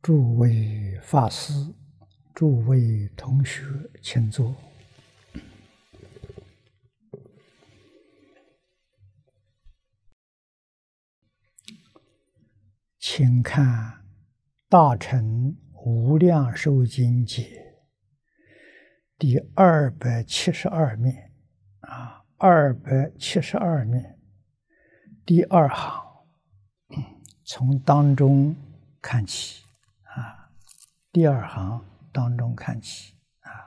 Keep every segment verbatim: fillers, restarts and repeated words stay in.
诸位法师、诸位同学，请坐。请看《大乘无量寿经解》第二百七十二面啊，二百七十二面第二行，从当中看起啊，第二行当中看起啊，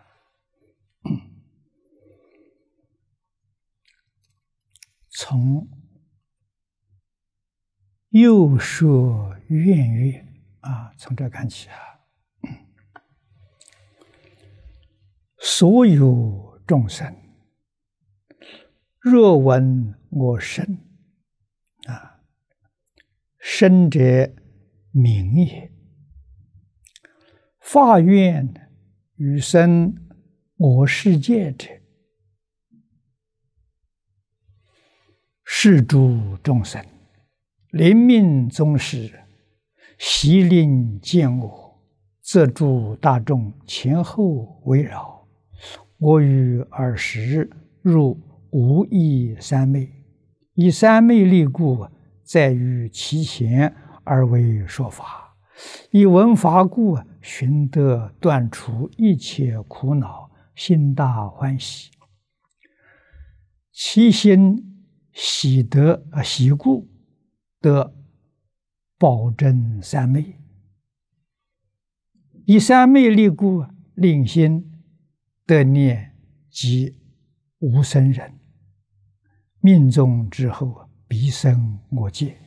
从右说愿乐啊，从这看起啊，所有众生若闻我声啊，声者名也。发愿与生我世界者，是诸众生临命终时，悉令见我，则诸大众前后围绕我于尔时入无异三昧，以三昧力故，在于其前而为说法，以闻法故，寻得断除一切苦恼，心大欢喜，其心喜得啊喜故，得保证三昧，以三昧力故，令心得念即无生忍，命终之后必生我界。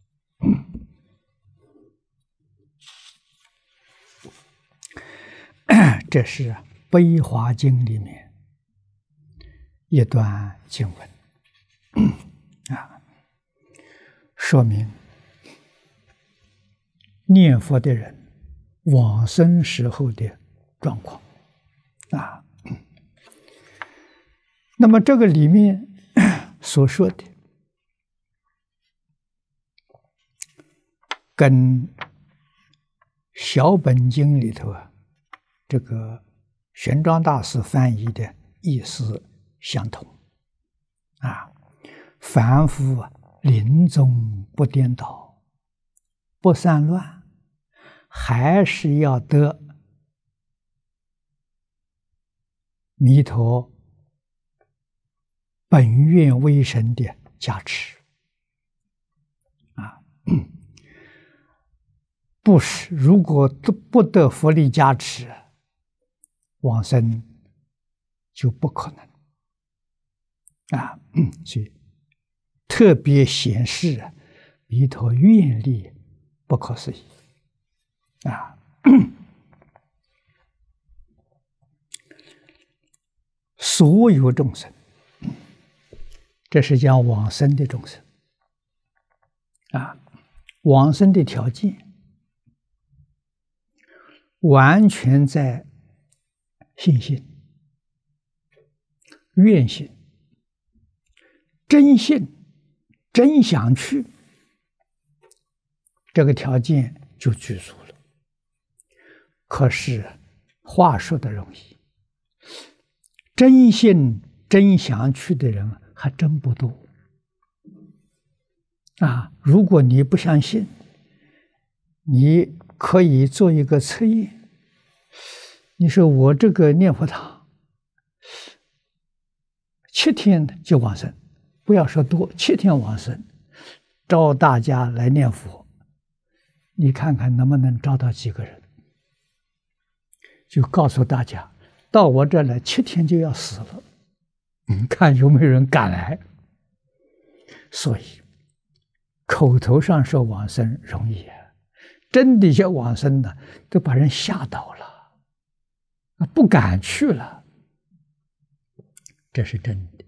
这是《悲华经》里面一段经文啊，说明念佛的人往生时候的状况啊。那么这个里面所说的，跟小本经里头啊，这个玄奘大师翻译的意思相同啊。凡夫啊，临终不颠倒，不散乱，还是要得弥陀本愿威神的加持啊。不是，如果不得佛力加持，往生就不可能啊。所以特别显示弥陀愿力不可思议啊。所有众生，这是讲往生的众生啊，往生的条件完全在信心、愿心、真信、真想去，这个条件就具足了。可是话说的容易，真信真想去的人还真不多啊。如果你不相信，你可以做一个测验。你说我这个念佛堂七天就往生，不要说多，七天往生，招大家来念佛，你看看能不能招到几个人？就告诉大家，到我这来七天就要死了，你看有没有人敢来？所以口头上说往生容易啊，真的要往生呢，都把人吓倒了，不敢去了，这是真的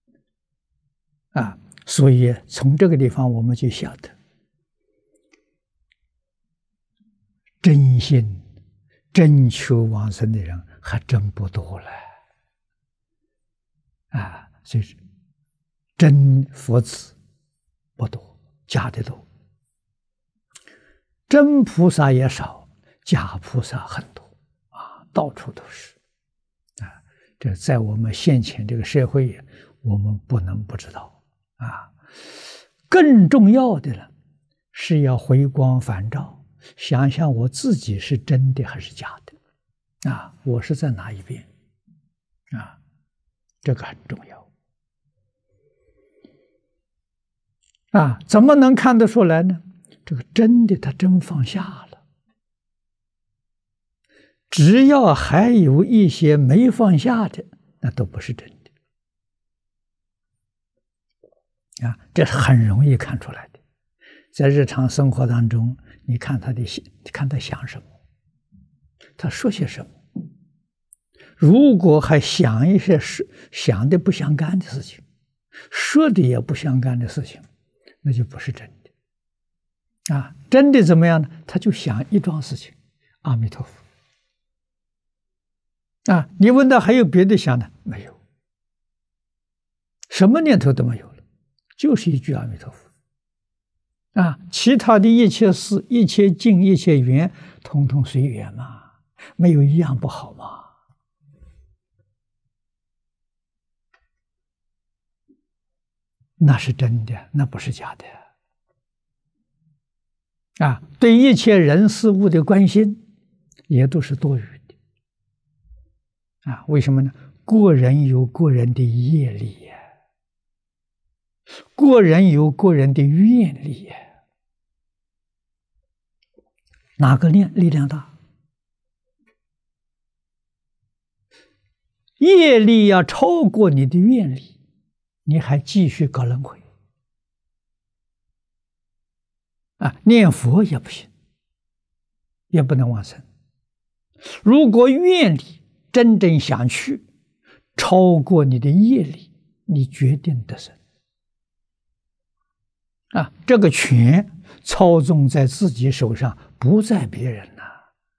啊。所以从这个地方我们就晓得，真心真求往生的人还真不多了啊。所以真佛子不多，假的多。真菩萨也少， 假菩萨很多啊，到处都是啊。这在我们现前这个社会，我们不能不知道啊。更重要的呢，是要回光返照，想想我自己是真的还是假的啊？我是在哪一边啊？这个很重要啊。怎么能看得出来呢？这个真的他真放下了，只要还有一些没放下的，那都不是真的啊，这是很容易看出来的。在日常生活当中，你看他的想，看他想什么，他说些什么。如果还想一些事，想的不相干的事情，说的也不相干的事情，那就不是真的啊。真的怎么样呢？他就想一桩事情，阿弥陀佛啊。你问他还有别的想的没有？什么念头都没有了，就是一句阿弥陀佛啊。其他的一切事、一切境、一切缘，统统随缘嘛，没有一样不好嘛。那是真的，那不是假的啊。对一切人事物的关心，也都是多余的啊。为什么呢？个人有个人的业力呀，个人有个人的愿力呀，哪个力力量大？业力要超过你的愿力，你还继续搞轮回啊？念佛也不行，也不能往生。如果愿力真正想去，超过你的业力，你决定得生啊！这个权操纵在自己手上，不在别人呐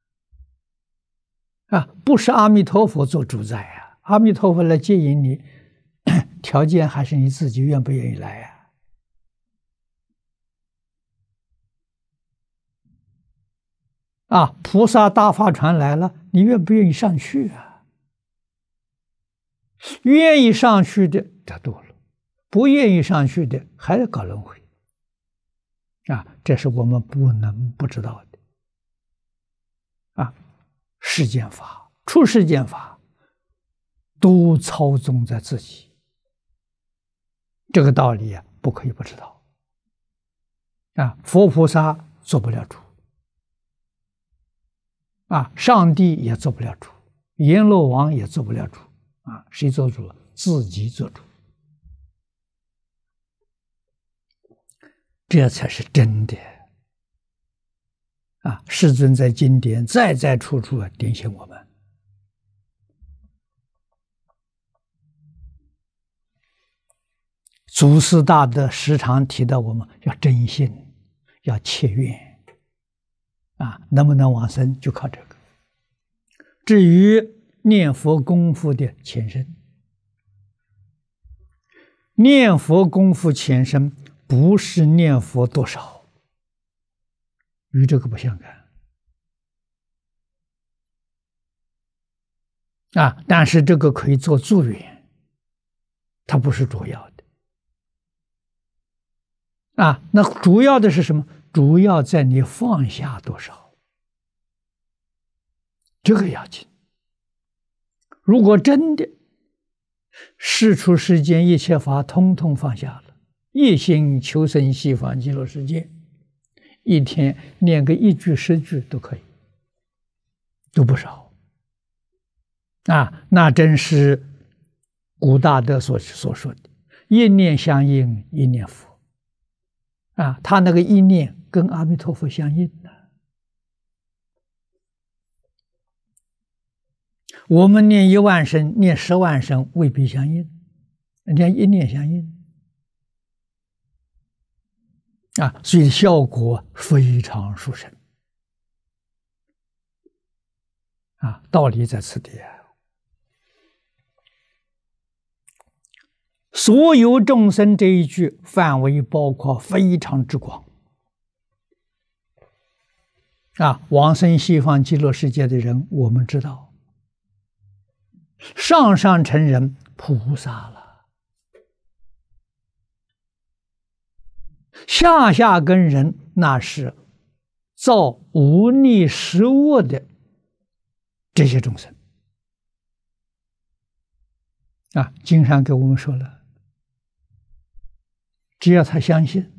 啊！不是阿弥陀佛做主宰啊！阿弥陀佛来接引你，条件还是你自己愿不愿意来啊？啊，菩萨大法船来了，你愿不愿意上去啊？愿意上去的得多了，不愿意上去的还要搞轮回啊！这是我们不能不知道的啊！世间法、出世间法都操纵在自己，这个道理啊，不可以不知道啊！佛菩萨做不了主啊，上帝也做不了主，阎罗王也做不了主啊！谁做主？自己做主，这才是真的啊！世尊在经典再再处处啊点醒我们。祖师大德时常提到我们要真心，要切愿啊，能不能往生就靠这个。至于念佛功夫的前身，念佛功夫前身不是念佛多少，与这个不相干啊。但是这个可以做助缘，它不是主要的啊。那主要的是什么？主要在你放下多少，这个要紧。如果真的世出世间一切法通通放下了，一心求生西方极乐世界，一天念个一句十句都可以，都不少啊。那真是古大德所所说的一念相应一念佛啊，他那个一念跟阿弥陀佛相应的。我们念一万声，念十万声未必相应，人家一念相应啊，所以效果非常殊胜啊，道理在此地啊。所有众生这一句范围包括非常之广啊，往生西方极乐世界的人，我们知道，上上成人菩萨了，下下根人那是造无逆十恶的这些众生啊。经上给我们说了，只要他相信，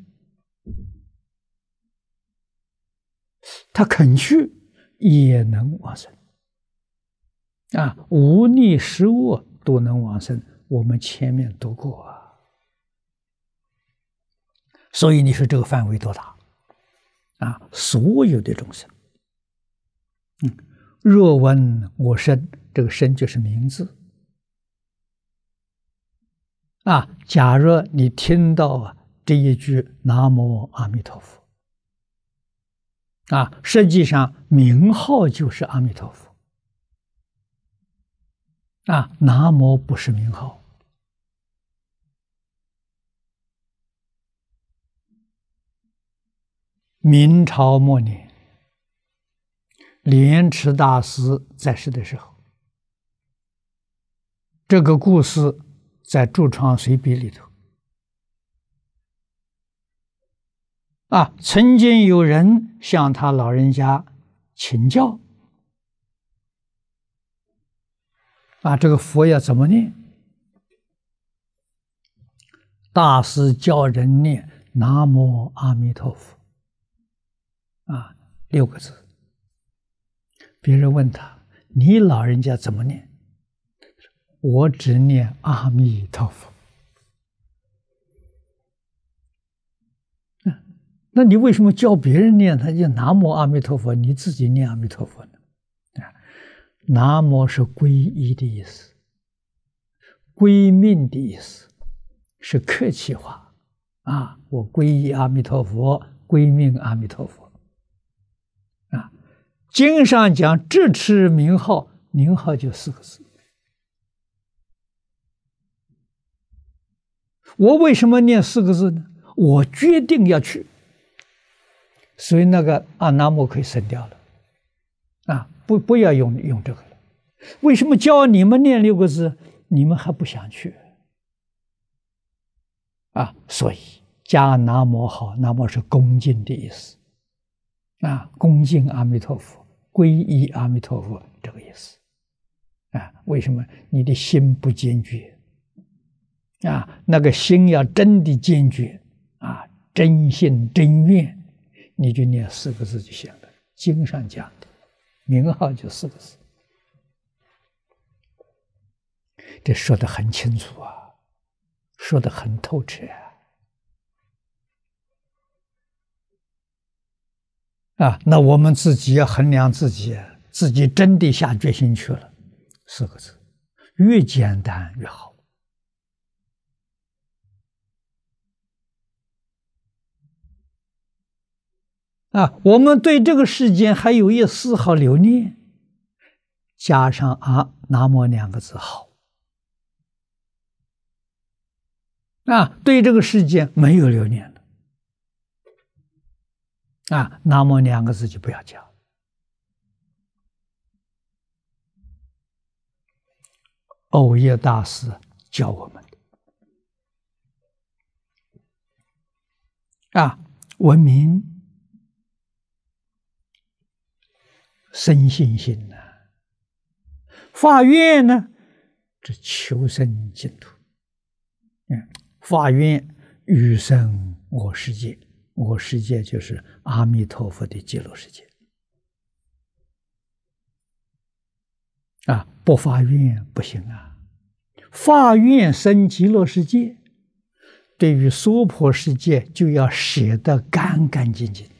他肯去，也能往生啊！无逆十恶都能往生，我们前面读过啊。所以你说这个范围多大啊？所有的众生，嗯，若闻我声，这个声就是名字啊。假如你听到啊这一句南无阿弥陀佛。啊，实际上名号就是阿弥陀佛啊，南无不是名号。明朝末年，莲池大师在世的时候，这个故事在《住窗随笔》里头啊，曾经有人向他老人家请教啊，这个佛要怎么念？大师教人念南无阿弥陀佛啊，六个字。别人问他，你老人家怎么念？我只念阿弥陀佛。那你为什么教别人念？他就南无阿弥陀佛，你自己念阿弥陀佛呢？啊，南无是皈依的意思，归命的意思，是客气话啊。我皈依阿弥陀佛，归命阿弥陀佛。啊，经上讲智持名号，名号就四个字。我为什么念四个字呢？我决定要去。所以那个阿南无可以省掉了，啊，不不要用用这个了。为什么教你们念六个字，你们还不想去？啊，所以加南无好，南无是恭敬的意思，啊，恭敬阿弥陀佛，皈依阿弥陀佛这个意思，啊，为什么你的心不坚决？啊，那个心要真的坚决，啊，真心真愿。你就念四个字就行了，经上讲的名号就四个字，这说得很清楚啊，说得很透彻啊！啊，那我们自己要衡量自己，自己真的下决心去了，四个字，越简单越好。啊，我们对这个世间还有一丝毫留念，加上啊南无两个字好。啊，对这个世界没有留念了，啊，南无两个字就不要加。藕叶大师教我们的啊，文明生信心呐、啊，发愿呢，这求生净土。嗯，发愿欲生我世界，我世界就是阿弥陀佛的极乐世界。啊，不发愿不行啊！发愿生极乐世界，对于娑婆世界就要舍得干干净净。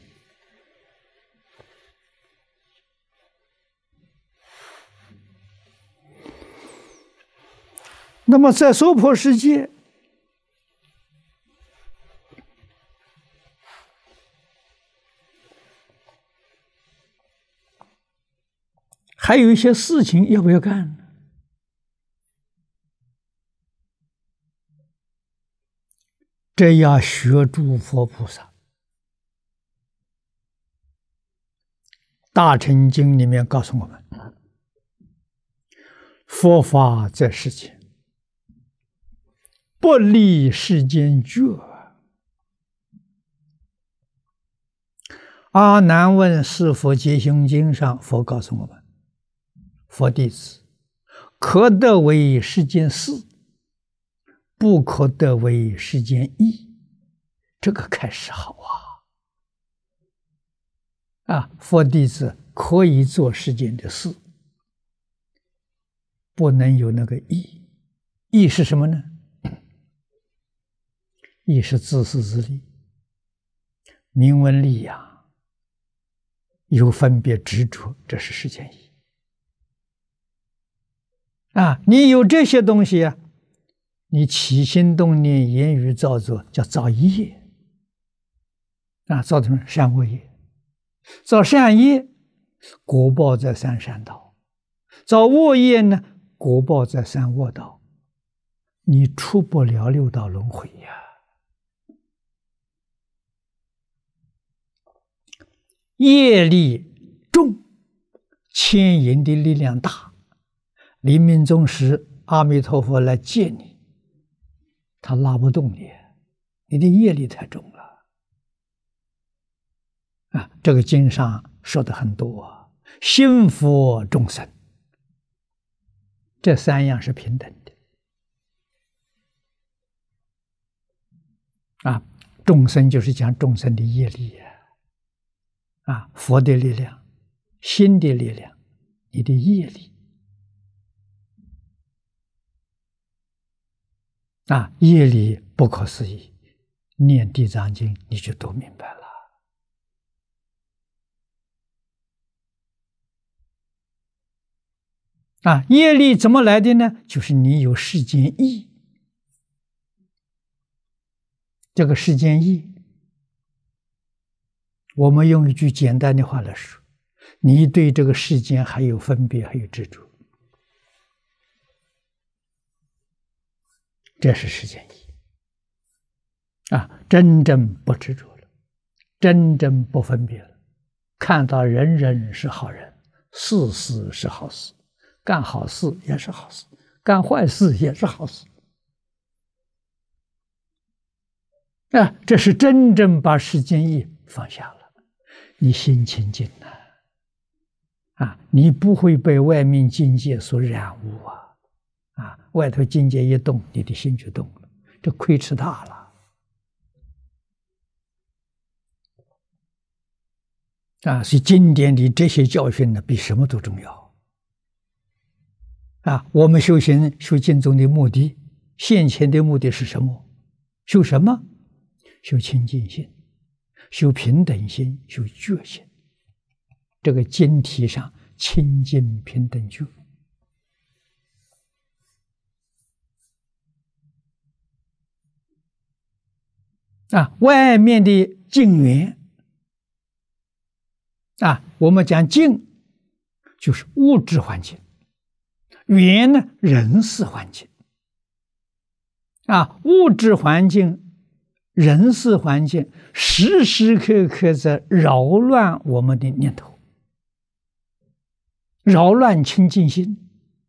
那么在娑婆世界，还有一些事情要不要干？这要学诸佛菩萨， 大乘经里面告诉我们，佛法在世间，不离世间觉。阿难问是否结行经上，佛告诉我们，佛弟子可得为世间事，不可得为世间义。这个开始好啊！啊，佛弟子可以做世间的事，不能有那个义。义是什么呢？义是自私自利、名闻利养、有分别执着，这是世间义。啊，你有这些东西啊，你起心动念、言语造作，叫造业。啊，造什么善恶业？造善业，果报在三善道；造恶业呢，果报在三恶道。你出不了六道轮回呀！业力重，牵引的力量大。临命终时，阿弥陀佛来接你，他拉不动你，你的业力太重了。啊，这个经上说的很多，心佛众生这三样是平等的。啊，众生就是讲众生的业力啊，啊，佛的力量、心的力量、你的业力。啊，业力不可思议，念地藏经你就都明白了。啊，业力怎么来的呢？就是你有世间义。这个世间义，我们用一句简单的话来说，你对这个世间还有分别，还有执着，这是世间义。啊，真正不执着了，真正不分别了，看到人人是好人，事事是好事。干好事也是好事，干坏事也是好事。啊，这是真正把世间义放下了，你心清净了，啊，你不会被外面境界所染污啊，啊，外头境界一动，你的心就动了，这亏吃大了。啊，所以经典里这些教训呢，比什么都重要。啊，我们修行修经中的目的，现前的目的是什么？修什么？修清净心，修平等心，修觉心。这个经题上清净平等觉。啊，外面的境缘，啊，我们讲境就是物质环境。缘呢，人事环境。啊，物质环境、人事环境，时时刻刻在扰乱我们的念头，扰乱清净心。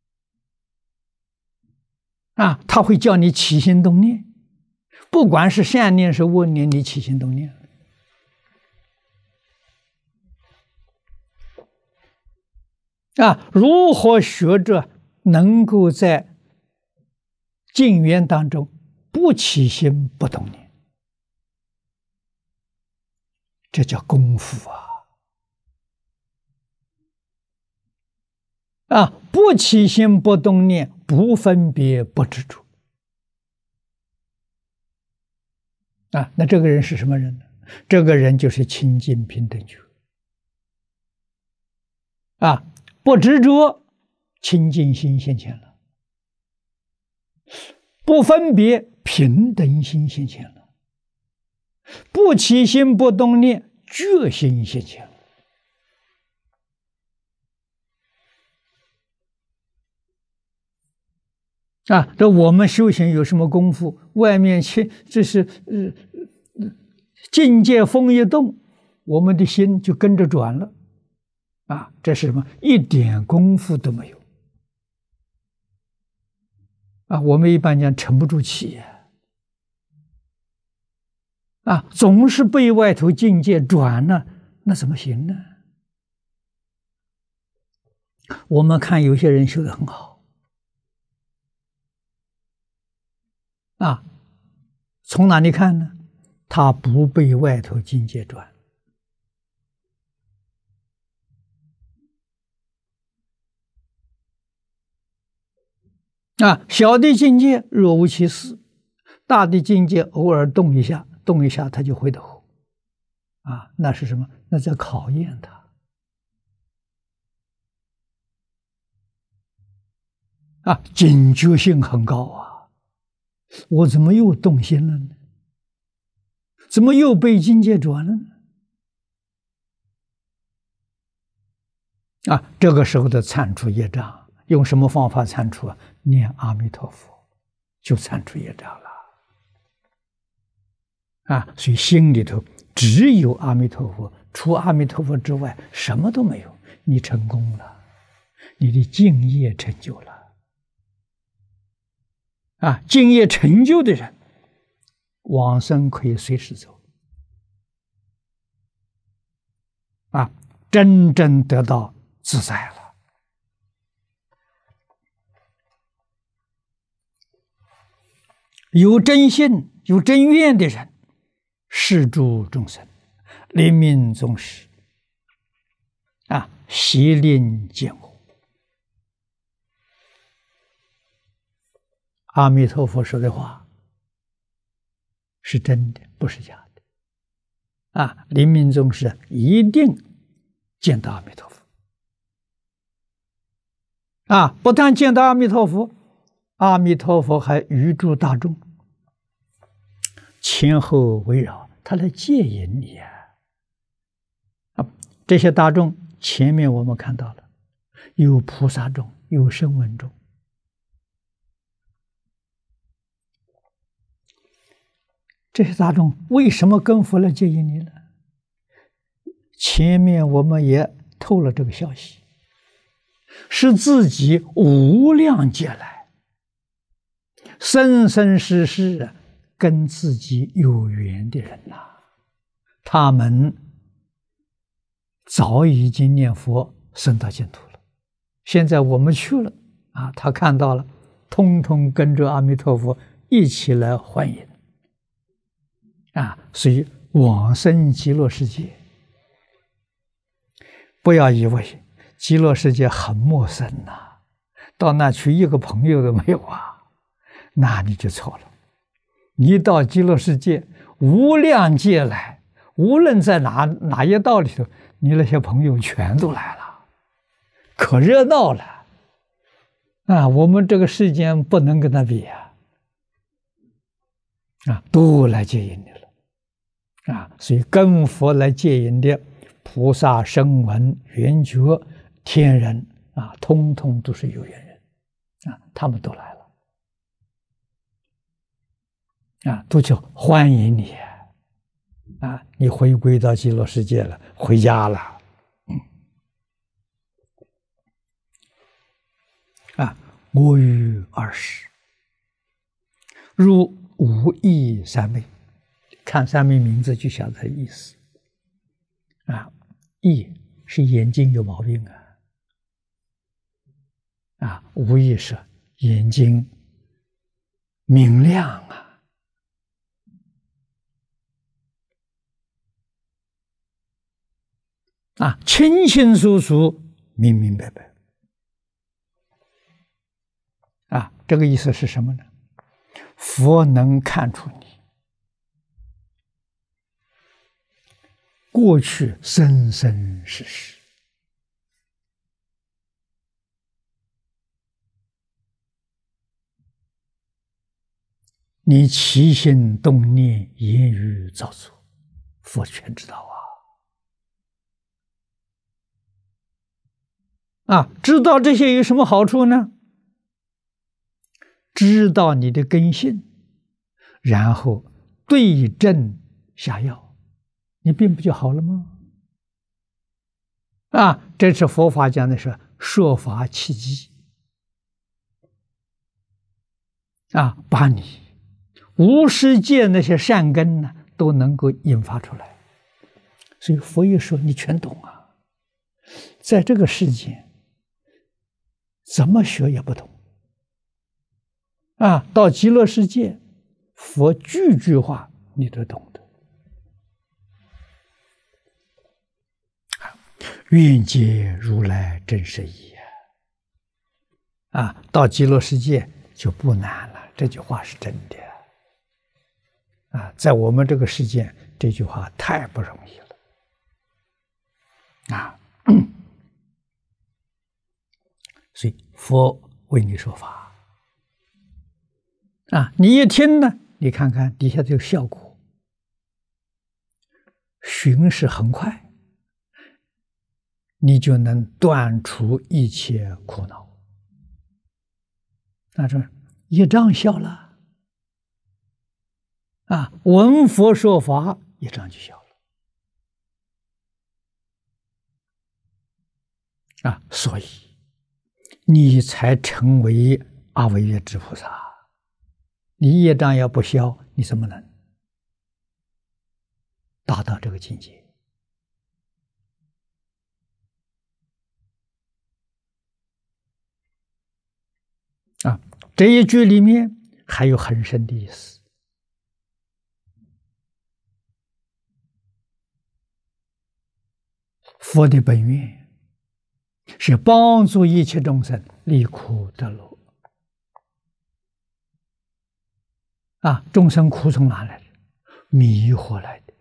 啊，它会叫你起心动念，不管是善念是恶念，你起心动念。啊，如何学着能够在境缘当中不起心不动念？这叫功夫啊！啊，不起心不动念，不分别不执着。啊，那这个人是什么人呢？这个人就是清净平等觉。啊，不执着，清净心现前了；不分别，平等心现前了；不起心不动念，觉心现前了。啊，这我们修行有什么功夫？外面去，这是呃境界风一动，我们的心就跟着转了。 啊，这是什么？一点功夫都没有啊！我们一般讲沉不住气呀，啊，总是被外头境界转了，那怎么行呢？我们看有些人修得很好啊，从哪里看呢？他不被外头境界转。啊，小的境界若无其事，大的境界偶尔动一下，动一下他就回头。啊，那是什么？那在考验他。啊，警觉性很高啊！我怎么又动心了呢？怎么又被境界转了呢？啊，这个时候的铲除业障，用什么方法铲除啊？念阿弥陀佛，就铲除业障了。啊，所以心里头只有阿弥陀佛，除阿弥陀佛之外什么都没有。你成功了，你的敬业成就了。啊，敬业成就的人，往生可以随时走。啊，真正得到自在了。有真信、有真愿的人，视诸众生，临命终时，啊，悉令见我。阿弥陀佛说的话是真的，不是假的。啊，临命终时一定见到阿弥陀佛。啊，不但见到阿弥陀佛，阿弥陀佛还与诸大众前后围绕，他来接引你啊！啊，这些大众前面我们看到了，有菩萨众，有声闻众。这些大众为什么跟佛来接引你呢？前面我们也透了这个消息，是自己无量劫来生生世世跟自己有缘的人呐、啊，他们早已经念佛升到净土了。现在我们去了啊，他看到了，通通跟着阿弥陀佛一起来欢迎啊！所以往生极乐世界，不要以为极乐世界很陌生呐、啊，到那去一个朋友都没有啊，那你就错了。你到极乐世界无量劫来，无论在哪哪一道里头，你那些朋友全都来了，可热闹了啊！我们这个世间不能跟他比啊，啊，都来接引你了啊！所以跟佛来接引的菩萨、声闻、缘觉、天人啊，通通都是有缘人啊，他们都来了啊，都叫欢迎你啊！你回归到极乐世界了，回家了，嗯，啊，我于二十，入无义三昧，看三昧名字就晓得意思啊。义是眼睛有毛病啊，啊，无义是眼睛明亮啊。啊，清清楚楚，明明白白。啊，这个意思是什么呢？佛能看出你过去生生世世，你起心动念、言语造作，佛全知道啊。啊，知道这些有什么好处呢？知道你的根性，然后对症下药，你病不就好了吗？ 啊，这是佛法讲的是说法契机啊，把你无世界那些善根呢都能够引发出来。所以佛一说，你全懂啊。在这个世界，怎么学也不懂啊。到极乐世界，佛句句话你都懂得。愿解如来真实义啊！到极乐世界就不难了，这句话是真的啊！在我们这个世界，这句话太不容易了啊！所以佛为你说法啊，你一听呢，你看看底下这个效果，寻是很快。你就能断除一切苦恼。他说：“业障消了啊，闻佛说法，业障就消了啊，所以你才成为阿惟越致菩萨。你业障要不消，你怎么能达到这个境界？”啊，这一句里面还有很深的意思。佛的本愿是帮助一切众生离苦得乐。啊，众生苦从哪来的？迷惑来的。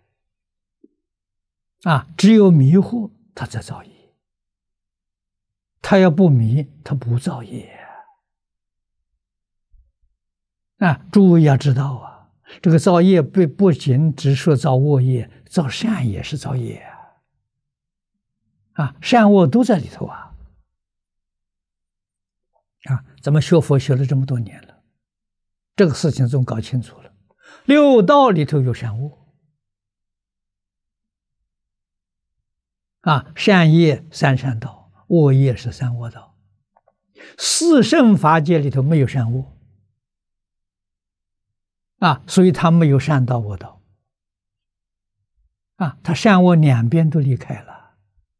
啊，只有迷惑，他才造业。他要不迷，他不造业。啊，诸位要知道啊，这个造业不不仅只说造恶业，造善也是造业啊，啊，善恶都在里头啊，啊，咱们学佛学了这么多年了，这个事情总搞清楚了，六道里头有善恶，啊，善业三善道，恶业是三恶道，四圣法界里头没有善恶。啊，所以他没有善道恶道，啊，他善恶两边都离开了，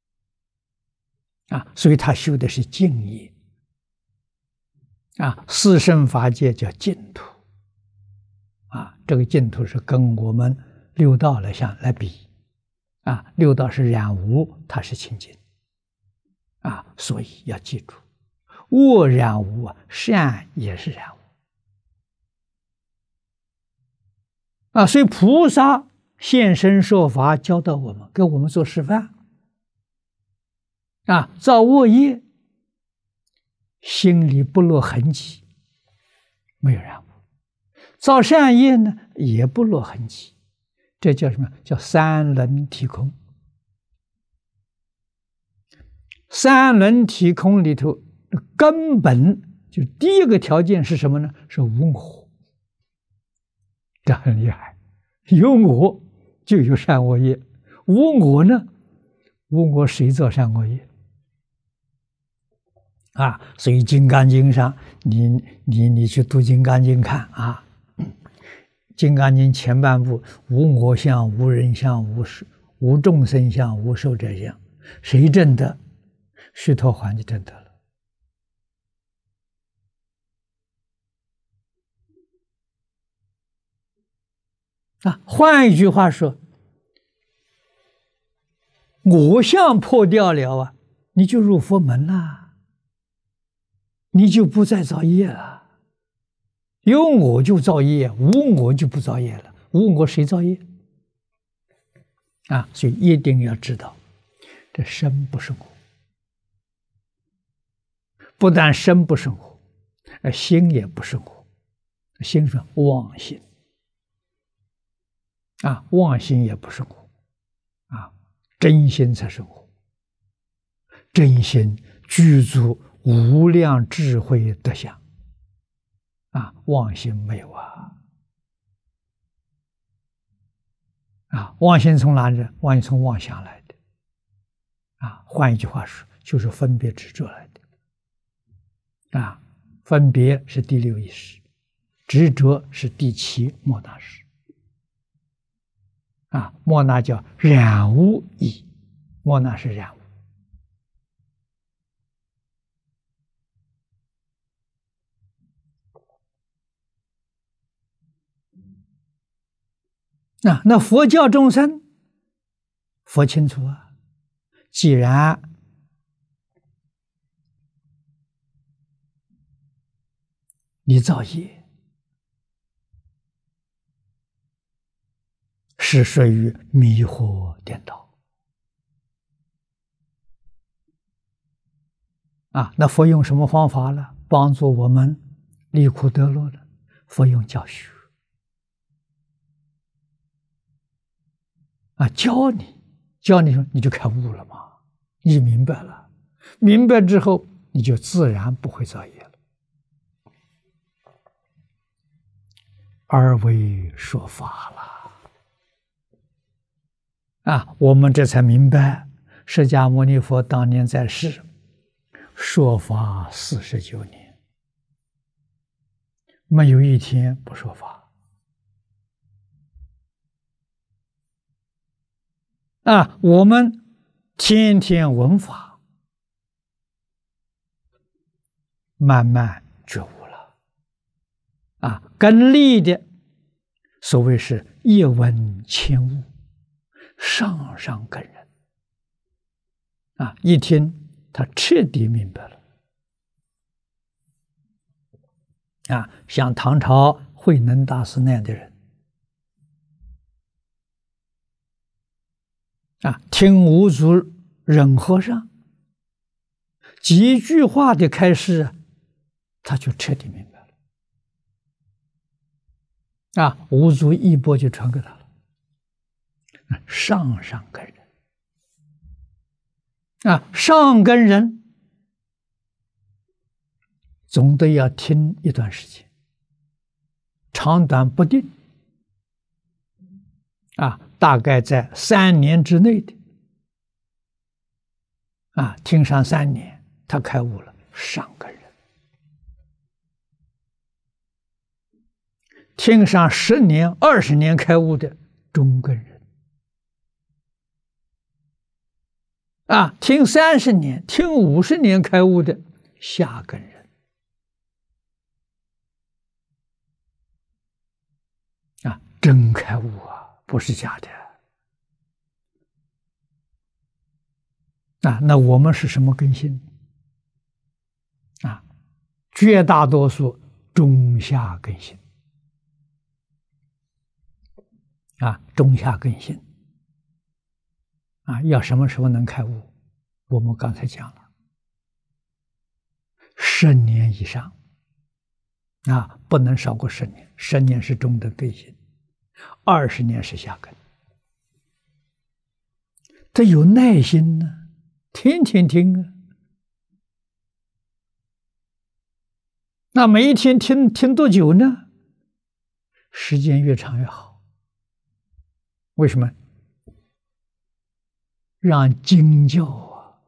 啊，所以他修的是净业，啊，四圣法界叫净土，啊，这个净土是跟我们六道来相来比，啊，六道是染污，它是清净，啊，所以要记住，恶染污啊，善也是染污。啊，所以菩萨现身说法，教导我们，给我们做示范。啊，造恶业，心里不落痕迹，没有染污；造善业呢，也不落痕迹。这叫什么？叫三轮体空。三轮体空里头，根本就第一个条件是什么呢？是无我。这很厉害，有我就有善恶业，无我呢，无我谁造善恶业？啊，所以《金刚经》上，你你你去读《金刚经》看啊，《金刚经》前半部无我相、无人相、无无众生相、无寿者相，谁证得？须陀洹就证得了。啊，换一句话说，我相破掉了啊，你就入佛门了，你就不再造业了。有我就造业，无我就不造业了。无我谁造业？啊，所以一定要知道，这身不是我，不但身不是我，心也不是我，心是妄心。啊，妄心也不是我，啊，真心才是我。真心具足无量智慧德相，啊，妄心没有啊。啊，妄心从哪里？妄心从妄想来的， 啊，换一句话说，就是分别执着来的。啊，分别是第六意识，执着是第七莫那识。啊，莫那叫染污意，莫那是染污。那那佛教众生，佛清楚啊，既然你造业，是属于迷惑颠倒啊。那佛用什么方法呢？帮助我们离苦得乐的？佛用教学啊，教你，教你说你就开悟了嘛，你明白了，明白之后你就自然不会造业了。而为说法了啊，我们这才明白，释迦牟尼佛当年在世说法四十九年，没有一天不说法啊。我们天天闻法，慢慢觉悟了啊。跟立的所谓是一闻千悟，上上根人啊，一听他彻底明白了啊。像唐朝慧能大师那样的人啊，听五祖忍和尚几句话的开示，他就彻底明白了啊。五祖一钵就传给他了，上上根人啊，上根人总得要听一段时间，长短不定啊，大概在三年之内的啊，听上三年，他开悟了，上根人；听上十年、二十年开悟的中根人。啊，听三十年、听五十年开悟的下根人啊，真开悟啊，不是假的啊。那我们是什么根性啊？绝大多数中下根性啊，中下根性。啊，要什么时候能开悟？我们刚才讲了，十年以上，啊，不能少过十年。十年是中等根性，二十年是下根。这有耐心呢，天天听啊。那每一天听听多久呢？时间越长越好。为什么？让经教啊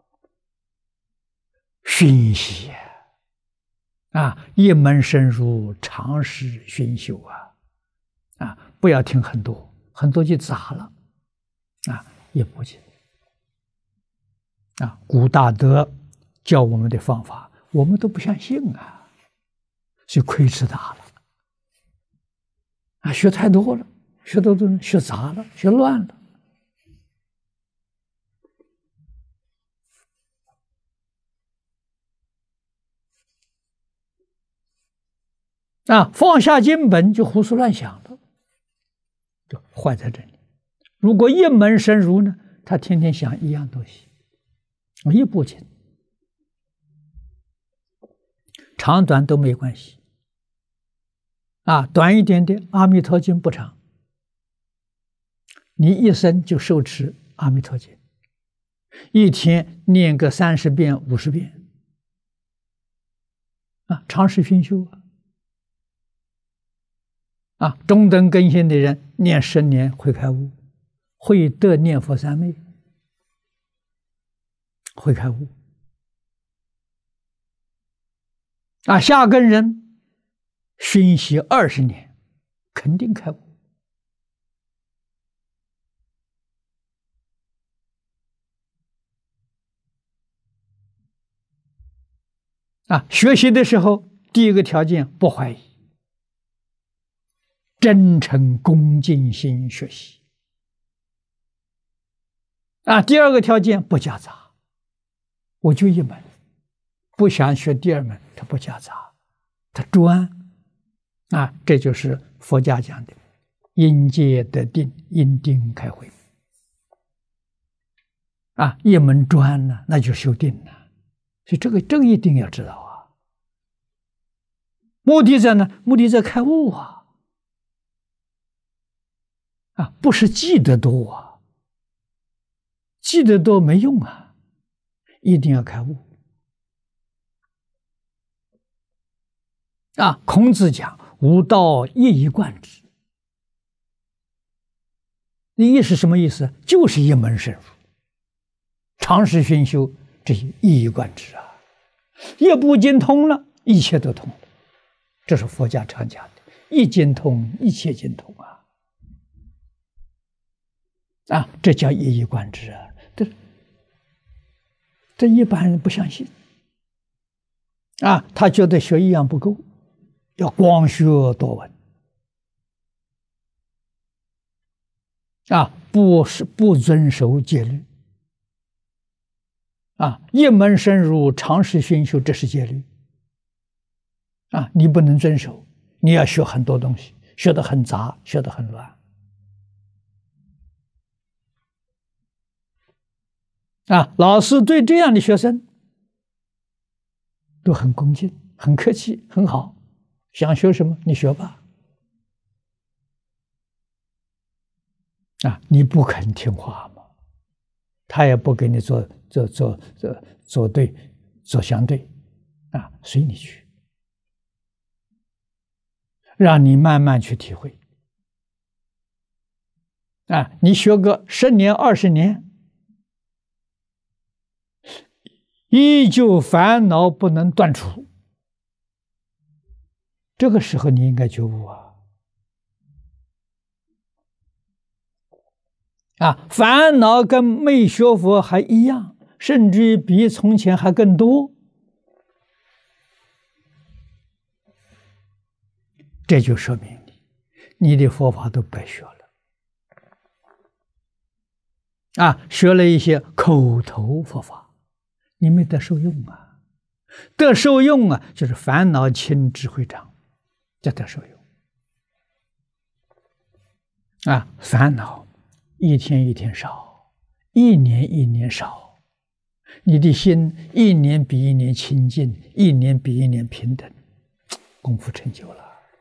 熏习啊，一门深入，长时熏修啊啊！不要听很多，很多就杂了啊，也不行啊。古大德教我们的方法，我们都不相信啊，所以亏吃大了啊！学太多了，学多多学杂了，学乱了。啊，放下经本就胡思乱想了，就坏在这里。如果一门深入呢，他天天想一样东西，一部经，长短都没关系。啊，短一点的《阿弥陀经》不长，你一生就受持《阿弥陀经》，一天念个三十遍、五十遍，啊，长时熏修啊。啊，中等根性的人念十年会开悟，会得念佛三昧。 会开悟。啊，下根人熏习二十年，肯定开悟。啊，学习的时候，第一个条件不怀疑，真诚恭敬心学习。啊，第二个条件不夹杂，我就一门，不想学第二门，他不夹杂，他专。啊，这就是佛家讲的因戒得定，因定开慧。啊，一门专呢，那就修定了。所以这个这个一定要知道啊。目的在呢？目的在开悟啊！啊，不是记得多啊，记得多没用啊，一定要开悟。啊，孔子讲吾道一以贯之，一是什么意思？就是一门深入，长时熏修，这一以贯之啊。一部经通了，一切都通了。这是佛家常讲的“一经通，一切经通”啊！啊，这叫一以贯之啊！这这一般人不相信啊，他觉得学一样不够，要广学多闻啊，不是不遵守戒律啊，一门深入，长时熏修，这是戒律啊，你不能遵守，你要学很多东西，学得很杂，学得很乱啊。老师对这样的学生都很恭敬，很客气，很好，想学什么你学吧啊，你不肯听话嘛，他也不给你做做做做做对做相对啊，随你去，让你慢慢去体会啊。你学个十年二十年，依旧烦恼不能断除，这个时候你应该觉悟啊。啊，烦恼跟没学佛还一样，甚至于比从前还更多。这就说明你，你的佛法都白学了。啊，学了一些口头佛法，你没得受用啊。得受用啊，就是烦恼轻，智慧长，这得受用。啊，烦恼一天一天少，一年一年少，你的心一年比一年清净，一年比一年平等，功夫成就了。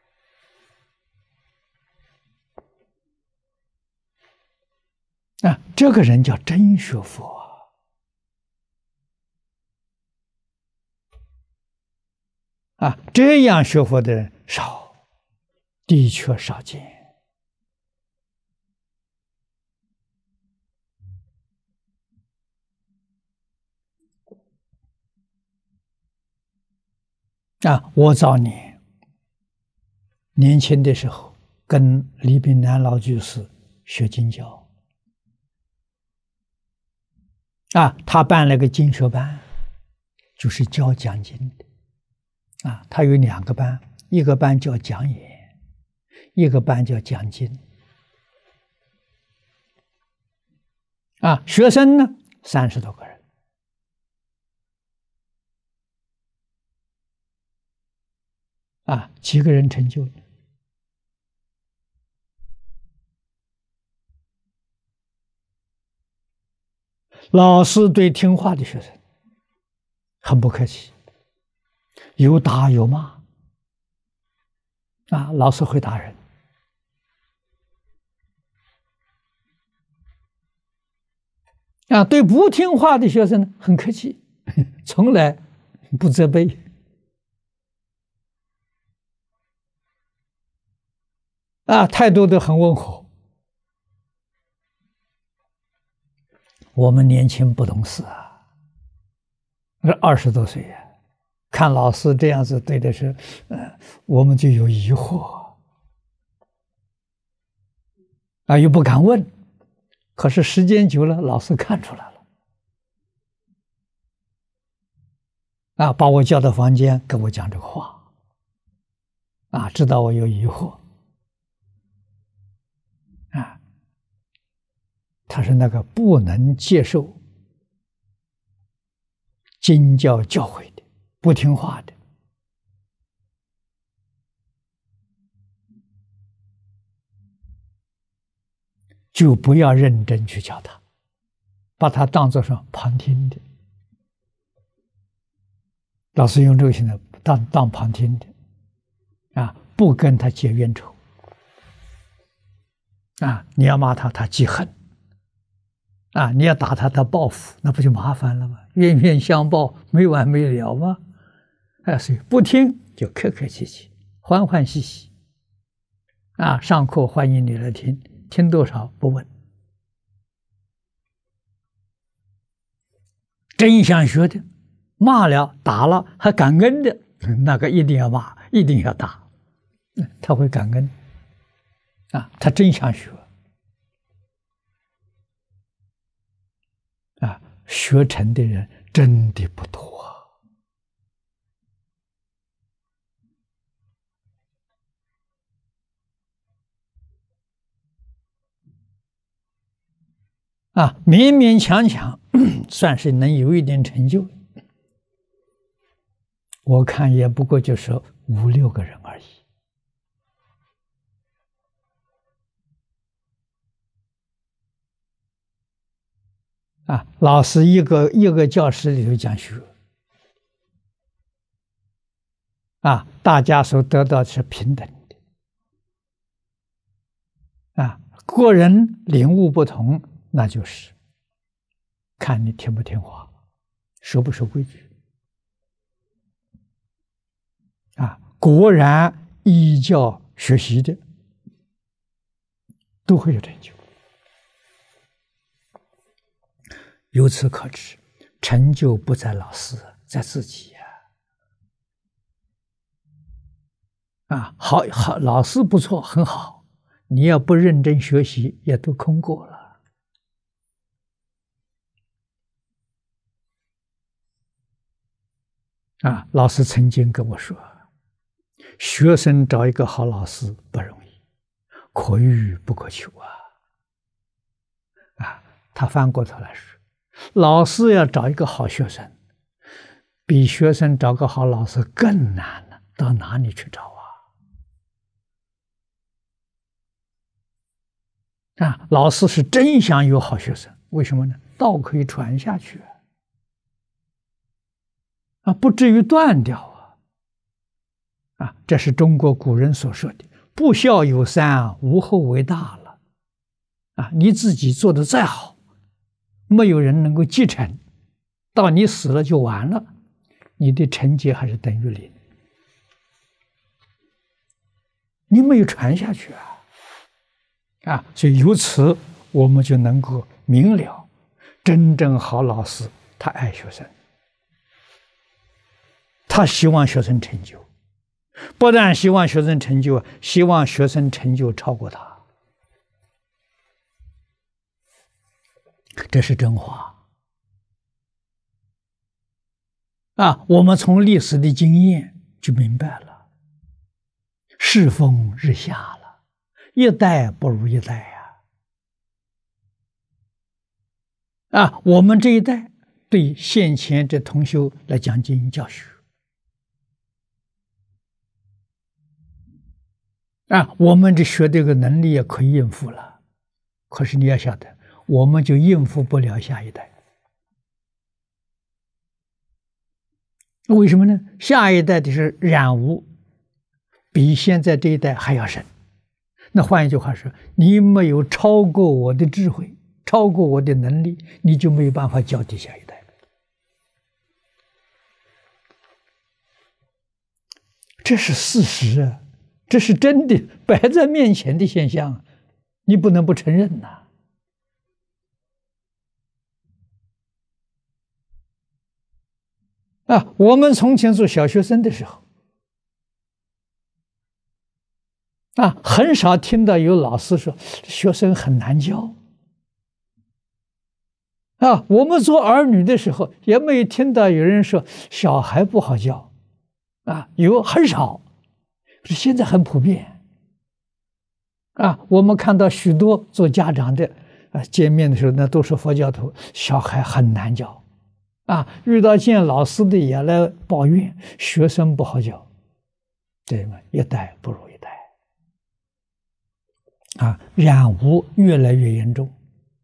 啊，这个人叫真学佛啊！啊，这样学佛的人少，的确少见。啊，我早年年轻的时候，跟李炳南老居士学经教。啊，他办了个经学班，就是教讲经的。啊，他有两个班，一个班叫讲演，一个班叫讲经。啊，学生呢三十多个人。啊，几个人成就的？老师对听话的学生很不客气，有打有骂。啊，老师会打人。啊，对不听话的学生很客气，从来不责备。啊，态度都很温和。我们年轻不懂事啊， 那二十多岁呀、啊，看老师这样子对的是，呃，我们就有疑惑啊，又不敢问。可是时间久了，老师看出来了，啊，把我叫到房间跟我讲这个话，啊，知道我有疑惑，啊，他是那个不能接受经教教诲的，不听话的，就不要认真去教他，把他当作是旁听的。老师用这个现在当当旁听的，啊，不跟他结冤仇，啊，你要骂他，他记恨，啊，你要打他，他报复，那不就麻烦了吗？冤冤相报，没完没了吗？哎，所以不听就客客气气，欢欢喜喜，啊，上课欢迎你来听，听多少不问，真想学的。骂了打了还感恩的，那个一定要骂，一定要打，他会感恩啊，他真想学啊，学成的人真的不多啊，勉勉强强算是能有一点成就。我看也不过就是五六个人而已，啊，老师一个一个教室里头讲学，啊，大家所得到是平等的，啊，个人领悟不同，那就是看你听不听话，守不守规矩。啊，果然依教学习的都会有成就。由此可知，成就不在老师，在自己呀、啊。啊，好好，老师不错，很好。你要不认真学习，也都空过了。啊，老师曾经跟我说。学生找一个好老师不容易，可遇不可求啊！啊，他翻过头来说，老师要找一个好学生，比学生找个好老师更难了，到哪里去找啊？啊，老师是真想有好学生，为什么呢？道可以传下去啊，不至于断掉。啊，这是中国古人所说的“不孝有三，无后为大”了。啊，你自己做的再好，没有人能够继承，到你死了就完了，你的成绩还是等于零，你没有传下去啊！啊，所以由此我们就能够明了，真正好老师他爱学生，他希望学生成就。不但希望学生成就，希望学生成就超过他，这是真话啊！我们从历史的经验就明白了，世风日下了，一代不如一代呀！啊，我们这一代对现前这同修来讲经教学。啊，我们这学这个能力也可以应付了，可是你要晓得，我们就应付不了下一代。为什么呢？下一代的是染污，比现在这一代还要深。那换一句话说，你没有超过我的智慧，超过我的能力，你就没有办法教给下一代。这是事实啊！这是真的，摆在面前的现象，你不能不承认呐！ 啊，我们从前做小学生的时候，啊，很少听到有老师说学生很难教。啊，我们做儿女的时候，也没有听到有人说小孩不好教，啊，有很少，可是现在很普遍。啊，我们看到许多做家长的，啊，见面的时候，那都是佛教徒，小孩很难教，啊，遇到见老师的也来抱怨学生不好教，对吗？一代不如一代，啊，染污越来越严重。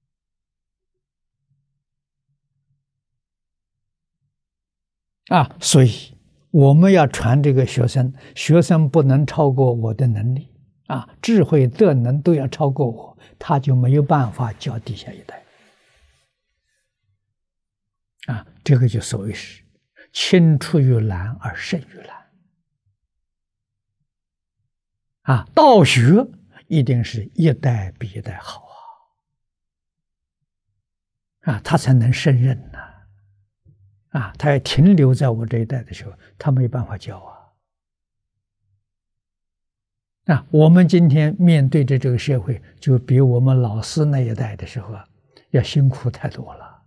啊，所以我们要传这个学生，学生不能超过我的能力，啊，智慧德能都要超过我，他就没有办法教底下一代。啊，这个就所谓是青出于蓝而胜于蓝。啊，道学一定是一代比一代好啊，啊，他才能胜任呢。啊，他要停留在我这一代的时候，他没有办法教啊。啊，我们今天面对着这个社会，就比我们老师那一代的时候啊，要辛苦太多了。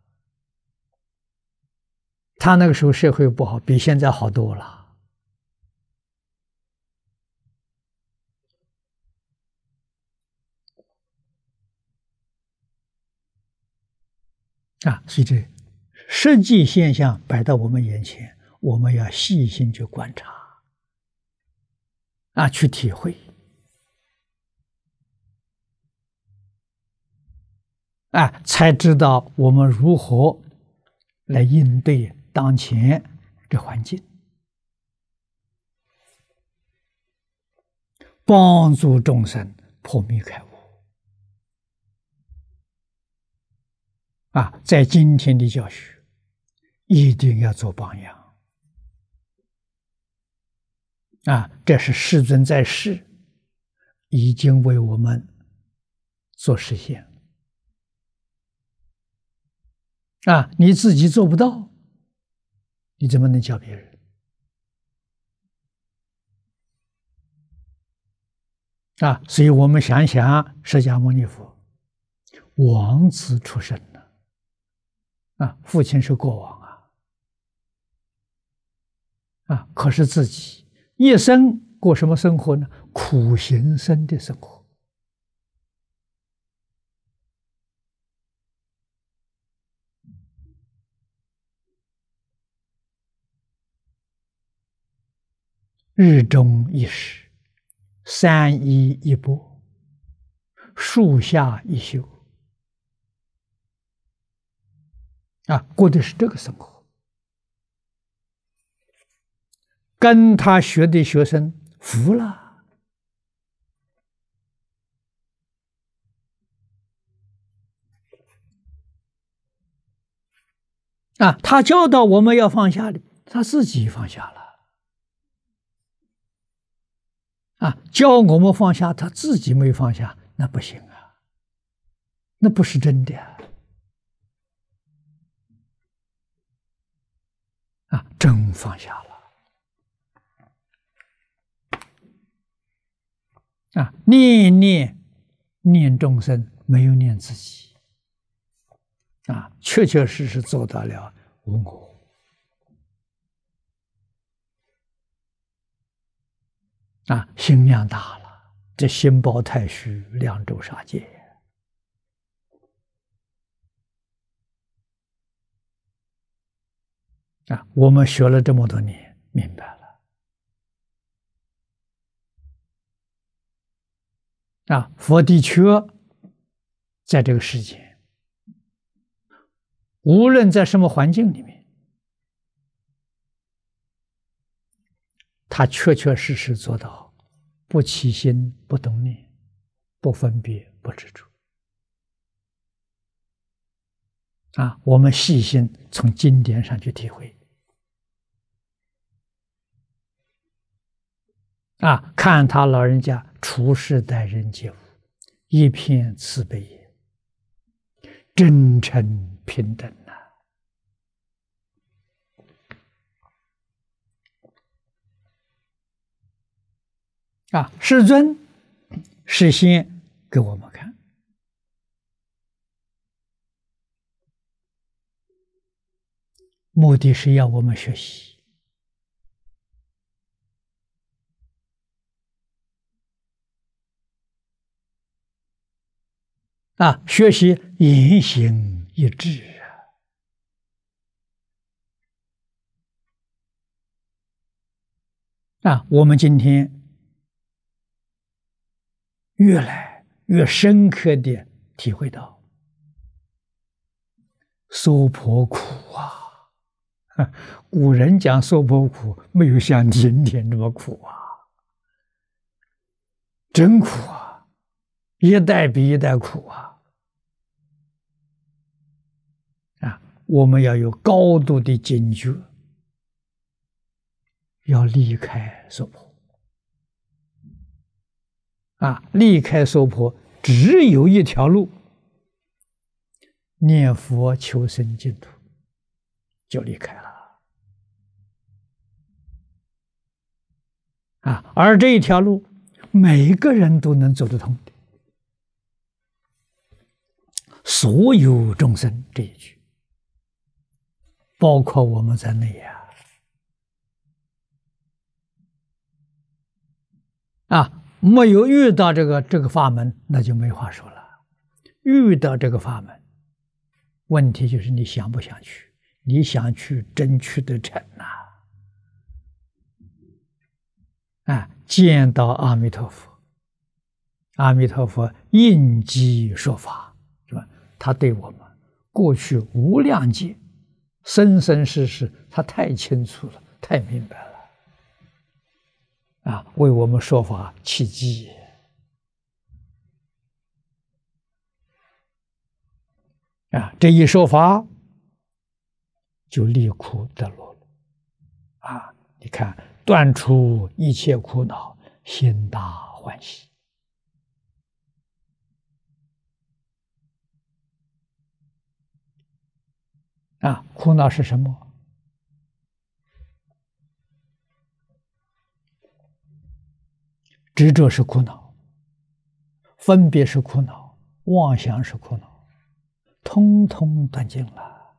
他那个时候社会不好，比现在好多了。啊，所以这实际现象摆到我们眼前，我们要细心去观察，啊，去体会，啊，才知道我们如何来应对当前的环境，帮助众生破迷开悟。啊，在今天的教学，一定要做榜样。啊，这是世尊在世已经为我们做实现。啊，你自己做不到，你怎么能教别人？啊，所以我们想想，释迦牟尼佛王子出身的，啊，父亲是国王啊，啊，可是自己一生过什么生活呢？苦行僧的生活。日中一时，三衣一钵，树下一宿，啊，过的是这个生活。跟他学的学生服了，啊，他教导我们要放下的，他自己放下了。啊，教我们放下，他自己没放下，那不行啊，那不是真的啊！啊，真放下了。啊，念念念众生，没有念自己。啊，确确实实做到了无我。啊，心量大了，这心包太虚，量周杀戒。啊，我们学了这么多年，明白了。啊，佛的确在这个世界，无论在什么环境里面，他确确实实做到不起心、不动念、不分别、不执着。啊，我们细心从经典上去体会。啊，看他老人家处事待人接物，一片慈悲也，真诚平等呐。 啊，世尊示现给我们看，目的是要我们学习啊，学习言行一致啊！啊，我们今天越来越深刻地体会到娑婆苦啊！古人讲娑婆苦，没有像今天这么苦啊，真苦啊，一代比一代苦啊！啊，我们要有高度的警觉，要离开娑婆啊！离开娑婆只有一条路，念佛求生净土，就离开了啊！而这一条路，每个人都能走得通的，所有众生这一句，包括我们在内呀！啊，没有遇到这个这个法门，那就没话说了。遇到这个法门，问题就是你想不想去？你想去，真去得成呐！啊，见到阿弥陀佛，阿弥陀佛应机说法，是吧？他对我们过去无量劫、生生世世，他太清楚了，太明白了。啊，为我们说法契机啊，这一说法就离苦得乐了啊！你看，断除一切苦恼，心大欢喜啊！苦恼是什么？执着是苦恼，分别是苦恼，妄想是苦恼，通通断尽了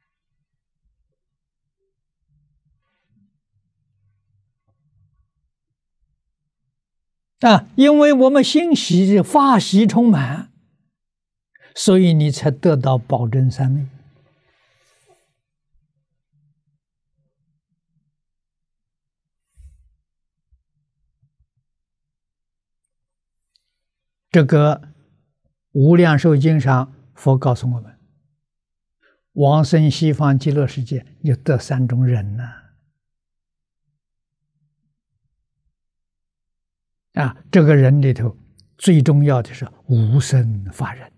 啊！因为我们心喜法喜充满，所以你才得到宝真三昧。这个《无量寿经》上，佛告诉我们，往生西方极乐世界有得三种人呢。啊，这个人里头最重要的是无生法忍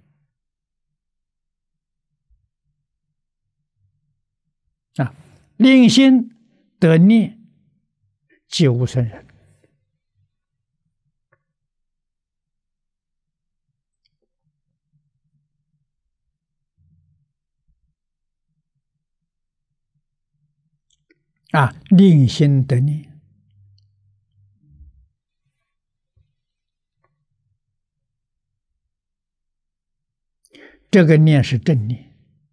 啊，令心得念即无生忍。啊，令心得念，这个念是正念，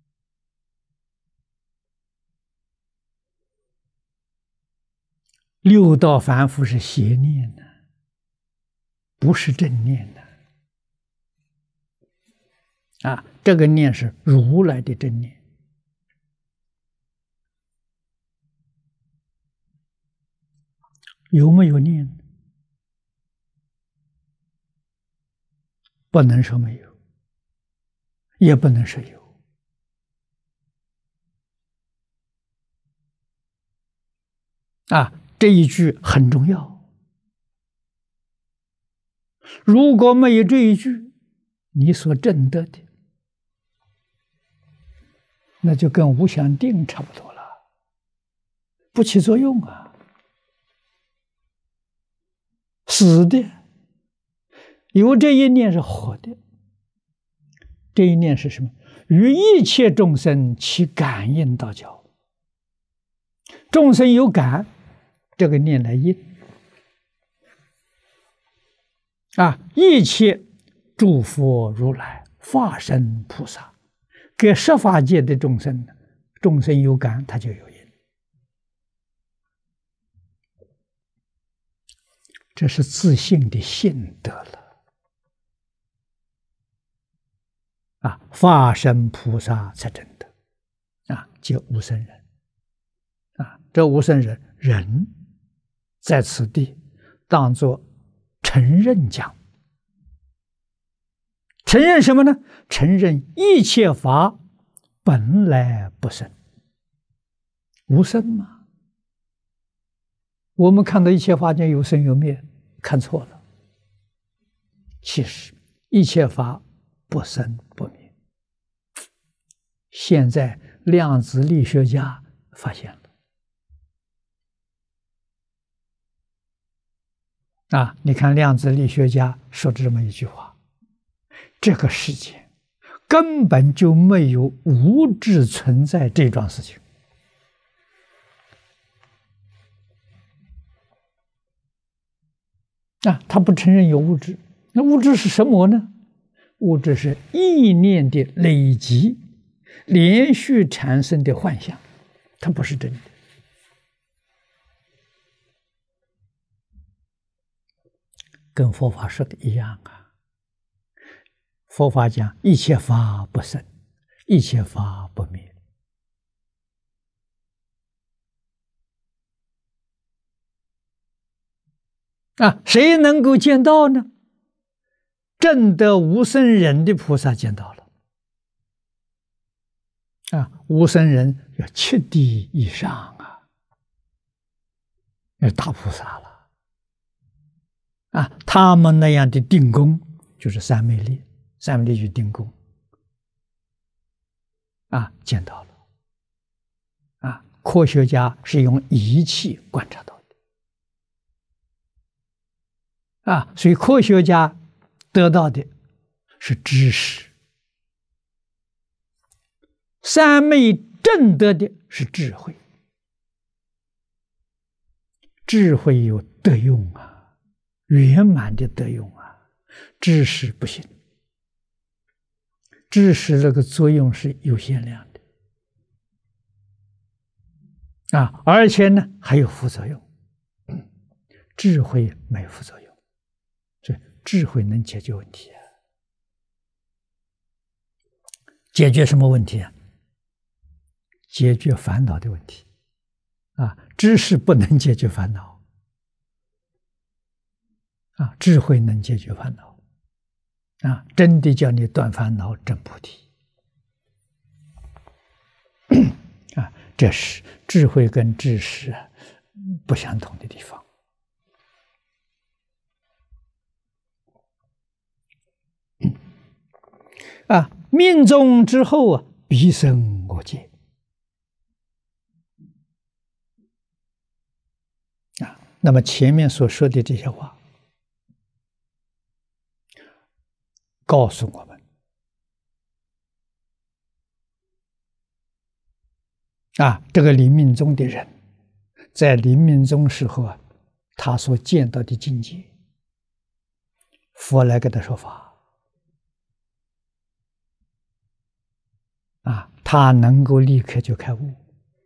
六道凡夫是邪念的，不是正念的。啊，这个念是如来的正念。有没有念？不能说没有，也不能说有。啊，这一句很重要。如果没有这一句，你所证得的，那就跟无想定差不多了，不起作用啊。死的，有这一念是活的，这一念是什么？与一切众生起感应道交，众生有感，这个念来应啊，一切诸佛如来、法身菩萨，给十法界的众生，众生有感，他就有因。这是自信的信德了。啊，法身菩萨才真的，啊，即无生人。啊，这无生人人在此地当作承认讲，承认什么呢？承认一切法本来不生，无生嘛。我们看到一切法界有生有灭，看错了。其实一切法不生不灭。现在量子力学家发现了。啊，你看量子力学家说这么一句话：这个世界根本就没有物质存在这桩事情。啊，他不承认有物质，那物质是什么呢？物质是意念的累积，连续产生的幻象，它不是真的。跟佛法说的一样啊。佛法讲一切法不生，一切法不灭。啊，谁能够见到呢？证得无生忍的菩萨见到了。啊，无生忍要七地以上啊，要大菩萨了。啊，他们那样的定功就是三昧力，三昧力就定功。啊，见到了。啊，科学家是用仪器观察到的。啊，所以科学家得到的是知识，三昧证得的是智慧。智慧有德用啊，圆满的德用啊，知识不行，知识这个作用是有限量的啊，而且呢还有副作用，智慧没有副作用。智慧能解决问题啊！解决什么问题啊？解决烦恼的问题啊！知识不能解决烦恼啊，智慧能解决烦恼啊！真的叫你断烦恼、证菩提啊！这是智慧跟知识不相同的地方。啊，命中之后啊，必生我见。啊，那么前面所说的这些话，告诉我们，啊，这个临命终的人，在临命终时候啊，他所见到的境界，佛来给他说法。啊，他能够立刻就开悟。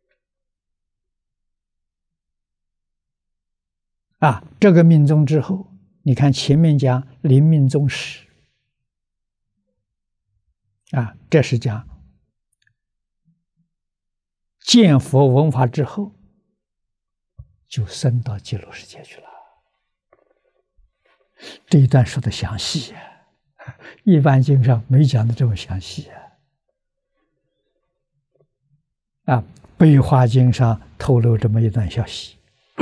啊，这个命终之后，你看前面讲临命终时，啊，这是讲见佛闻法之后，就升到极乐世界去了。这一段说的详细呀，一般经上没讲的这么详细呀。啊，悲华经上透露这么一段消息：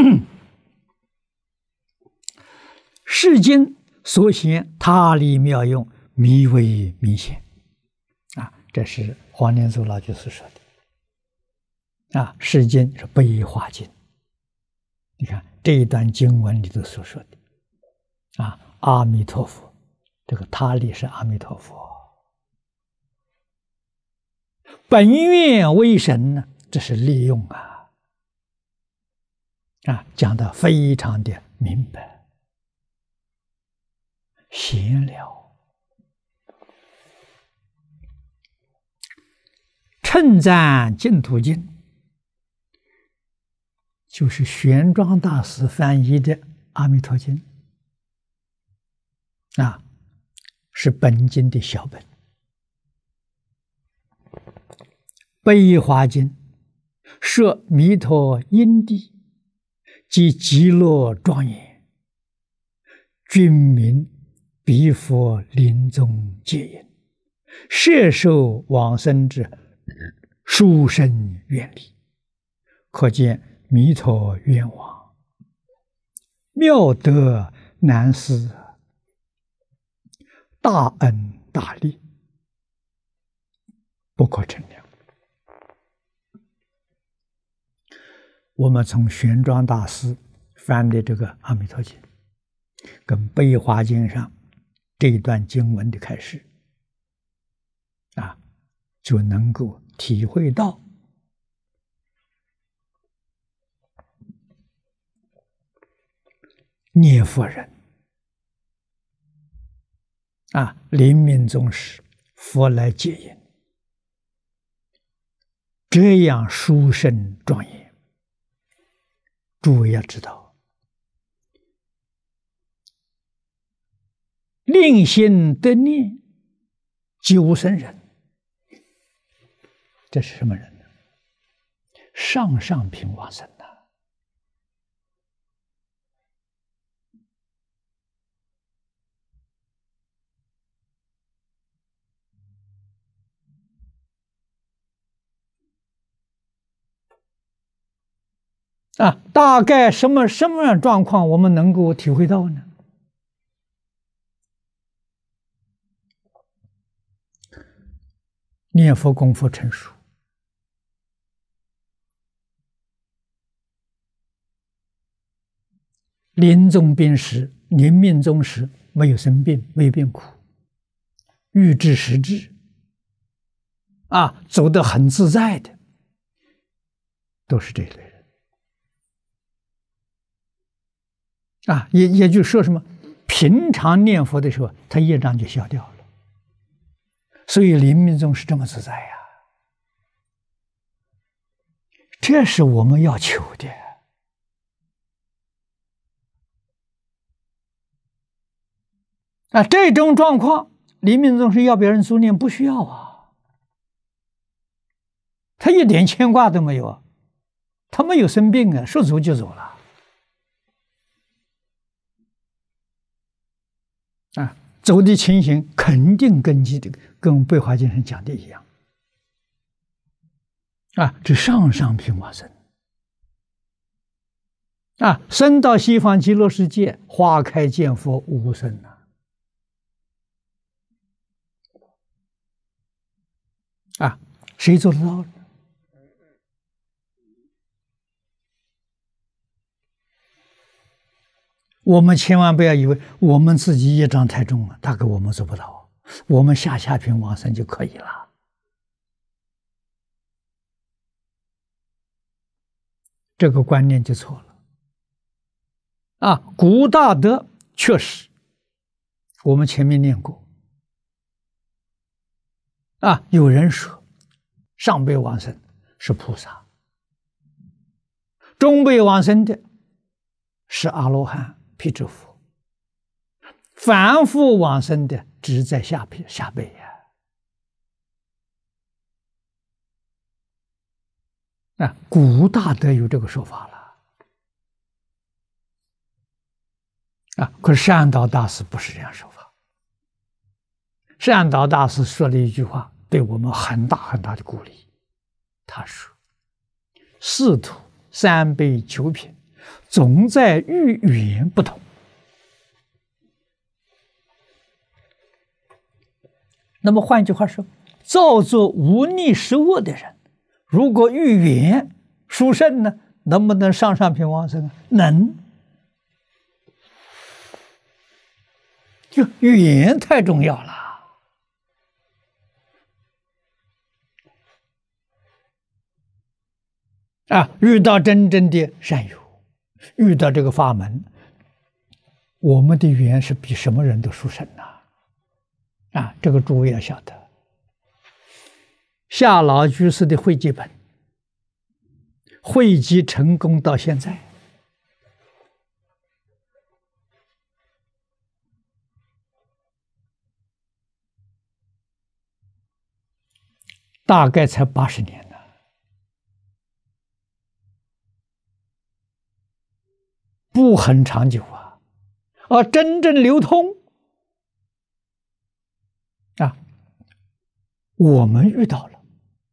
世经所显他力妙用，弥为明显。啊，这是黄念祖老居士说的。啊，世经是悲华经。你看这一段经文里头所说的，啊，阿弥陀佛，这个他力是阿弥陀佛。本愿为神呢，这是利用啊，啊，讲得非常的明白。 闲聊，称赞净土经，就是玄奘大师翻译的《阿弥陀经》啊，是本经的小本。悲华经设弥陀因地及极乐庄严，君民彼佛临终戒引，摄受往生之殊胜愿力，可见弥陀愿望妙德难思，大恩大利，不可称量。我们从玄奘大师翻的这个《阿弥陀经》跟《悲华经》上这一段经文的开始啊，就能够体会到念佛人啊，临命终时佛来接引，这样殊胜庄严。诸位要知道，令心得念救生人，这是什么人呢？上上品往生呐！啊，大概什么什么样状况我们能够体会到呢？念佛功夫成熟，临终病时、临命终时没有生病，没有病苦，欲知时至，啊，走得很自在的，都是这一类人。啊，也也就是说什么？平常念佛的时候，他业障就消掉了，所以临命终是这么自在呀。这是我们要求的。啊，这种状况，临命终是要别人助念，不需要啊，他一点牵挂都没有啊，他没有生病啊，说走就走了。啊，走的情形肯定跟这个跟《悲华经》上讲的一样，啊，这上上品往生，啊，生到西方极乐世界，花开见佛无生呐，啊，谁做得到呢？我们千万不要以为我们自己业障太重了，大概我们做不到，我们下下品往生就可以了。这个观念就错了。啊，古大德确实，我们前面念过。啊，有人说，上辈往生是菩萨，中辈往生的是阿罗汉。辟支佛，凡夫往生的只在下辈下辈呀。啊，古大德有这个说法了。啊，可是善导大师不是这样说法。善导大师说了一句话，对我们很大很大的鼓励。他说：“四土三辈九品。”总在遇缘不同。那么换句话说，造作无逆十恶的人，如果遇缘殊胜呢，能不能上上品往生？能。就语言太重要了。啊，遇到真正的善友，遇到这个法门， 我们的缘是比什么人都殊胜呐！啊，这个诸位要晓得，夏老居士的汇集本汇集成功到现在，大概才八十年呢，不很长久啊。而真正流通啊，我们遇到了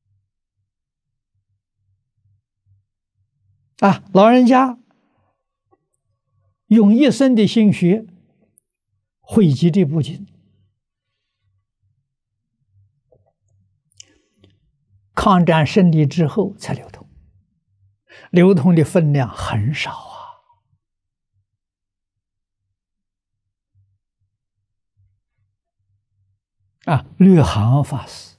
啊，老人家用一生的心血汇集这部经，抗战胜利之后才流通，流通的分量很少啊。啊，律航法师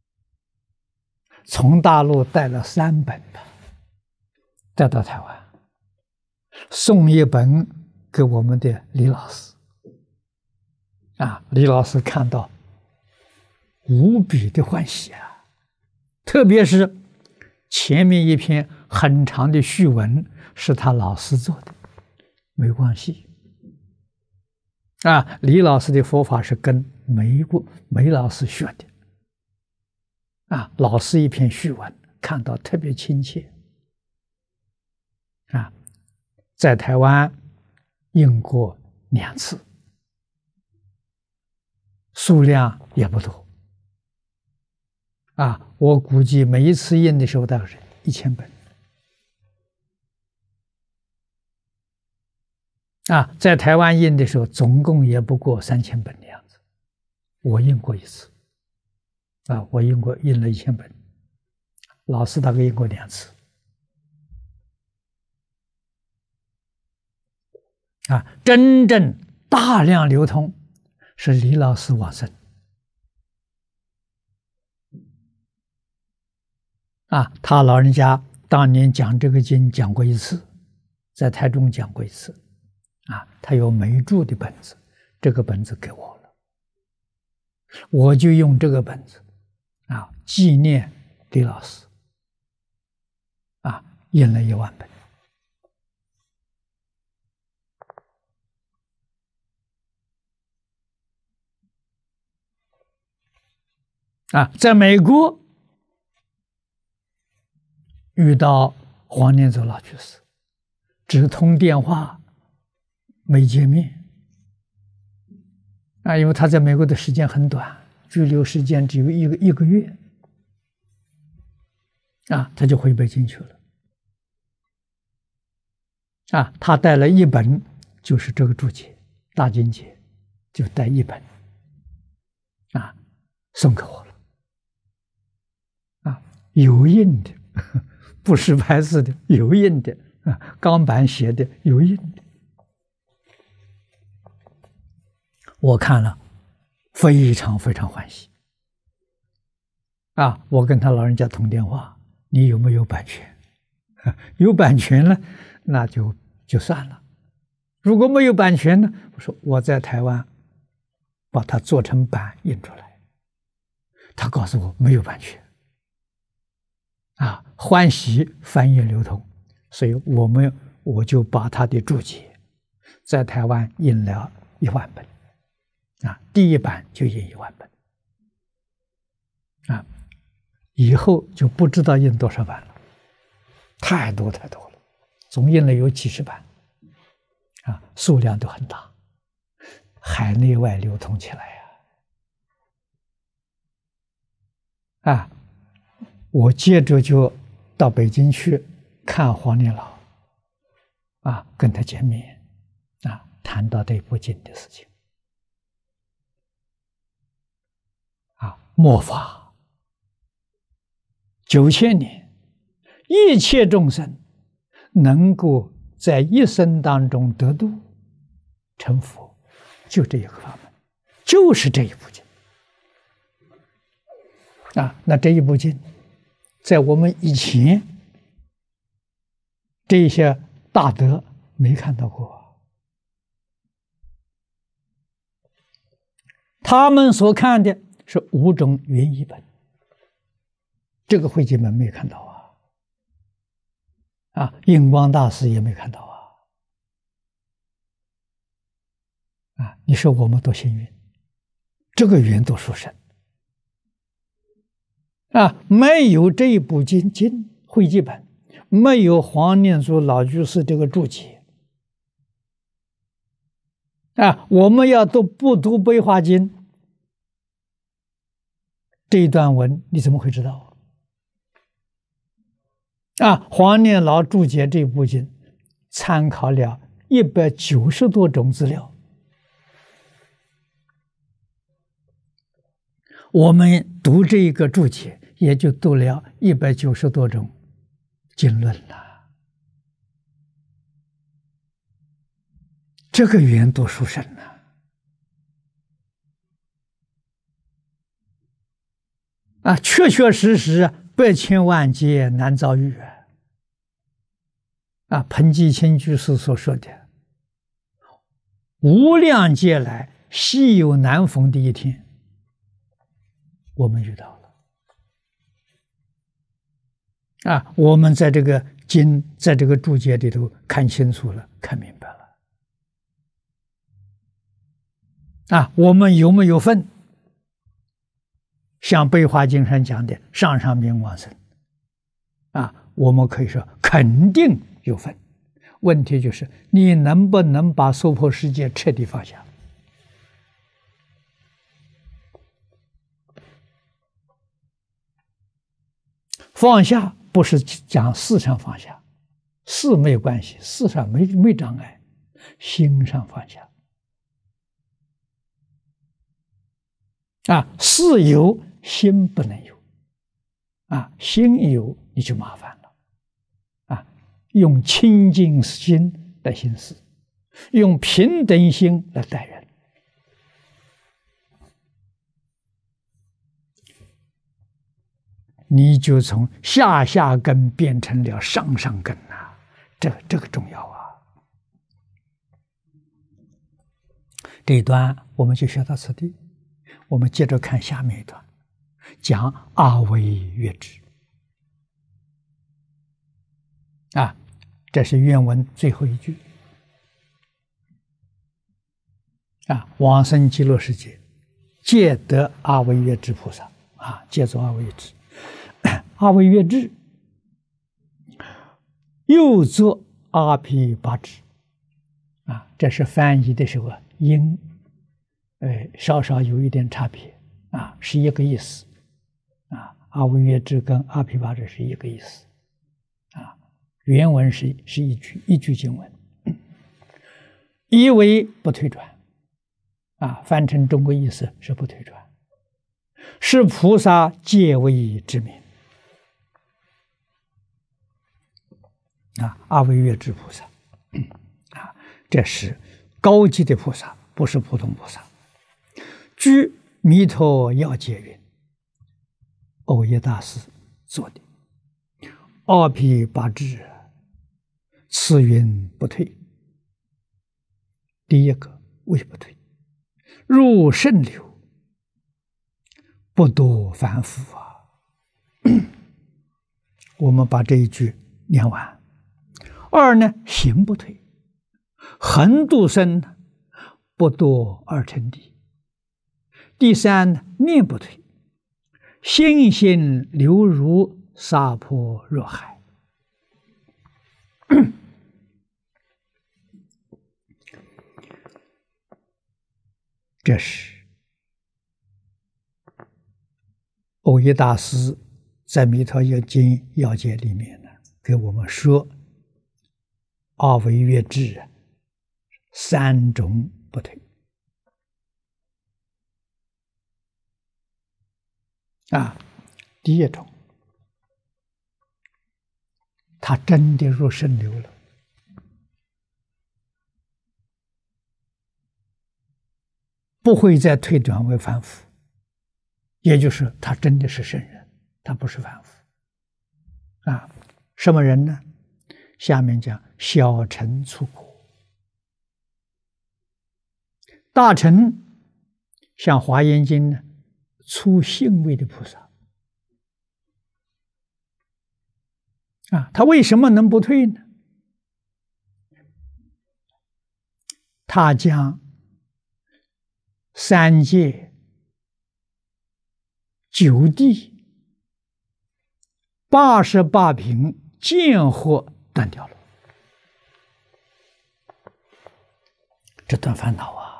从大陆带了三本的，带到台湾，送一本给我们的李老师。啊，李老师看到无比的欢喜啊，特别是前面一篇很长的序文是他老师做的，没关系。啊，李老师的佛法是跟梅过梅老师学的，啊，老师一篇序文看到特别亲切，啊，在台湾印过两次，数量也不多，啊，我估计每一次印的时候大概是一千本。啊，在台湾印的时候，总共也不过三千本的样子。我印过一次，啊，我印过印了一千本，老师大概印过两次。啊，真正大量流通是李老师往生。啊，他老人家当年讲这个经讲过一次，在台中讲过一次。啊，他有梅注的本子，这个本子给我了，我就用这个本子啊纪念李老师，啊，印了一万本。啊，在美国遇到黄念祖老居士，只通电话。没见面啊，因为他在美国的时间很短，居留时间只有一个一个月啊，他就回北京去了啊。他带了一本，就是这个注解《大经解》，就带一本啊，送给我了啊，油印的，不是白字的，油印的啊，钢板写的，油印的。我看了，非常非常欢喜啊！我跟他老人家通电话，你有没有版权？有版权了，那就就算了；如果没有版权呢？我说我在台湾把它做成版印出来。他告诉我没有版权啊，欢喜翻译流通，所以我们我就把他的注解在台湾印了一万本。啊，第一版就印一万本，啊，以后就不知道印多少版了，太多太多了，总印了有几十版，啊，数量都很大，海内外流通起来呀，啊，我接着就到北京去看黄念老，啊，跟他见面，啊，谈到这部经的事情。末法九千年，一切众生能够在一生当中得度成佛，就这一个法门，就是这一部经啊。那这一部经，在我们以前这些大德没看到过他们所看的是五种原译本，这个慧基本没看到啊，啊，印光大师也没看到啊，啊，你说我们多幸运，这个缘多殊胜啊！没有这一部经经慧基本，没有黄念祖老居士这个注解啊，我们要都不读《悲华经》这一段文，你怎么会知道啊？黄念老注解这部经，参考了一百九十多种资料，我们读这一个注解，也就读了一百九十多种经论了。这个缘多殊胜啊！啊，确确实实百千万劫难遭遇啊！啊，彭基清居士所说的“无量劫来稀有难逢的一天”，我们遇到了。啊，我们在这个经，在这个注解里头看清楚了，看明白了。啊，我们有没有份？像《悲华经》上讲的上上明往生，啊，我们可以说肯定有份。问题就是你能不能把娑婆世界彻底放下？放下不是讲事上放下，事没有关系，事上没没障碍，心上放下。啊，事有心不能有，啊，心有你就麻烦了，啊，用清净心来行事，用平等心来待人，你就从下下根变成了上上根啊，这这个重要啊。这一段我们就学到此地。我们接着看下面一段，讲阿惟越致啊，这是原文最后一句啊，往生极乐世界，皆得阿惟越致菩萨啊，皆作阿惟越致，阿惟越致又作阿毗跋致啊，这是翻译的时候音。呃，稍稍有一点差别啊，是一个意思啊。阿惟越致跟阿毗跋致是一个意思啊。原文是是一句一句经文，一为不退转啊，翻成中国意思是不退转，是菩萨戒位之名啊。阿惟越致菩萨啊，这是高级的菩萨，不是普通菩萨。据弥陀要解云，藕益大师做的阿毗跋致，此云不退。第一个为不退，入圣流，不堕凡夫啊。我们把这一句念完。二呢，行不退，恒度生，不堕二乘地。第三，念不退，心心流如沙婆若海。这是藕益大师在《弥陀要经》要解里面呢，给我们说阿惟越致三种不退。啊，第一种，他真的入圣流了，不会再退转为凡夫，也就是他真的是圣人，他不是凡夫。啊，什么人呢？下面讲小乘出果，大乘像《华严经》呢，出信位的菩萨啊，他为什么能不退呢？他将三界、九地、八十八品见惑断掉了，这断烦恼啊！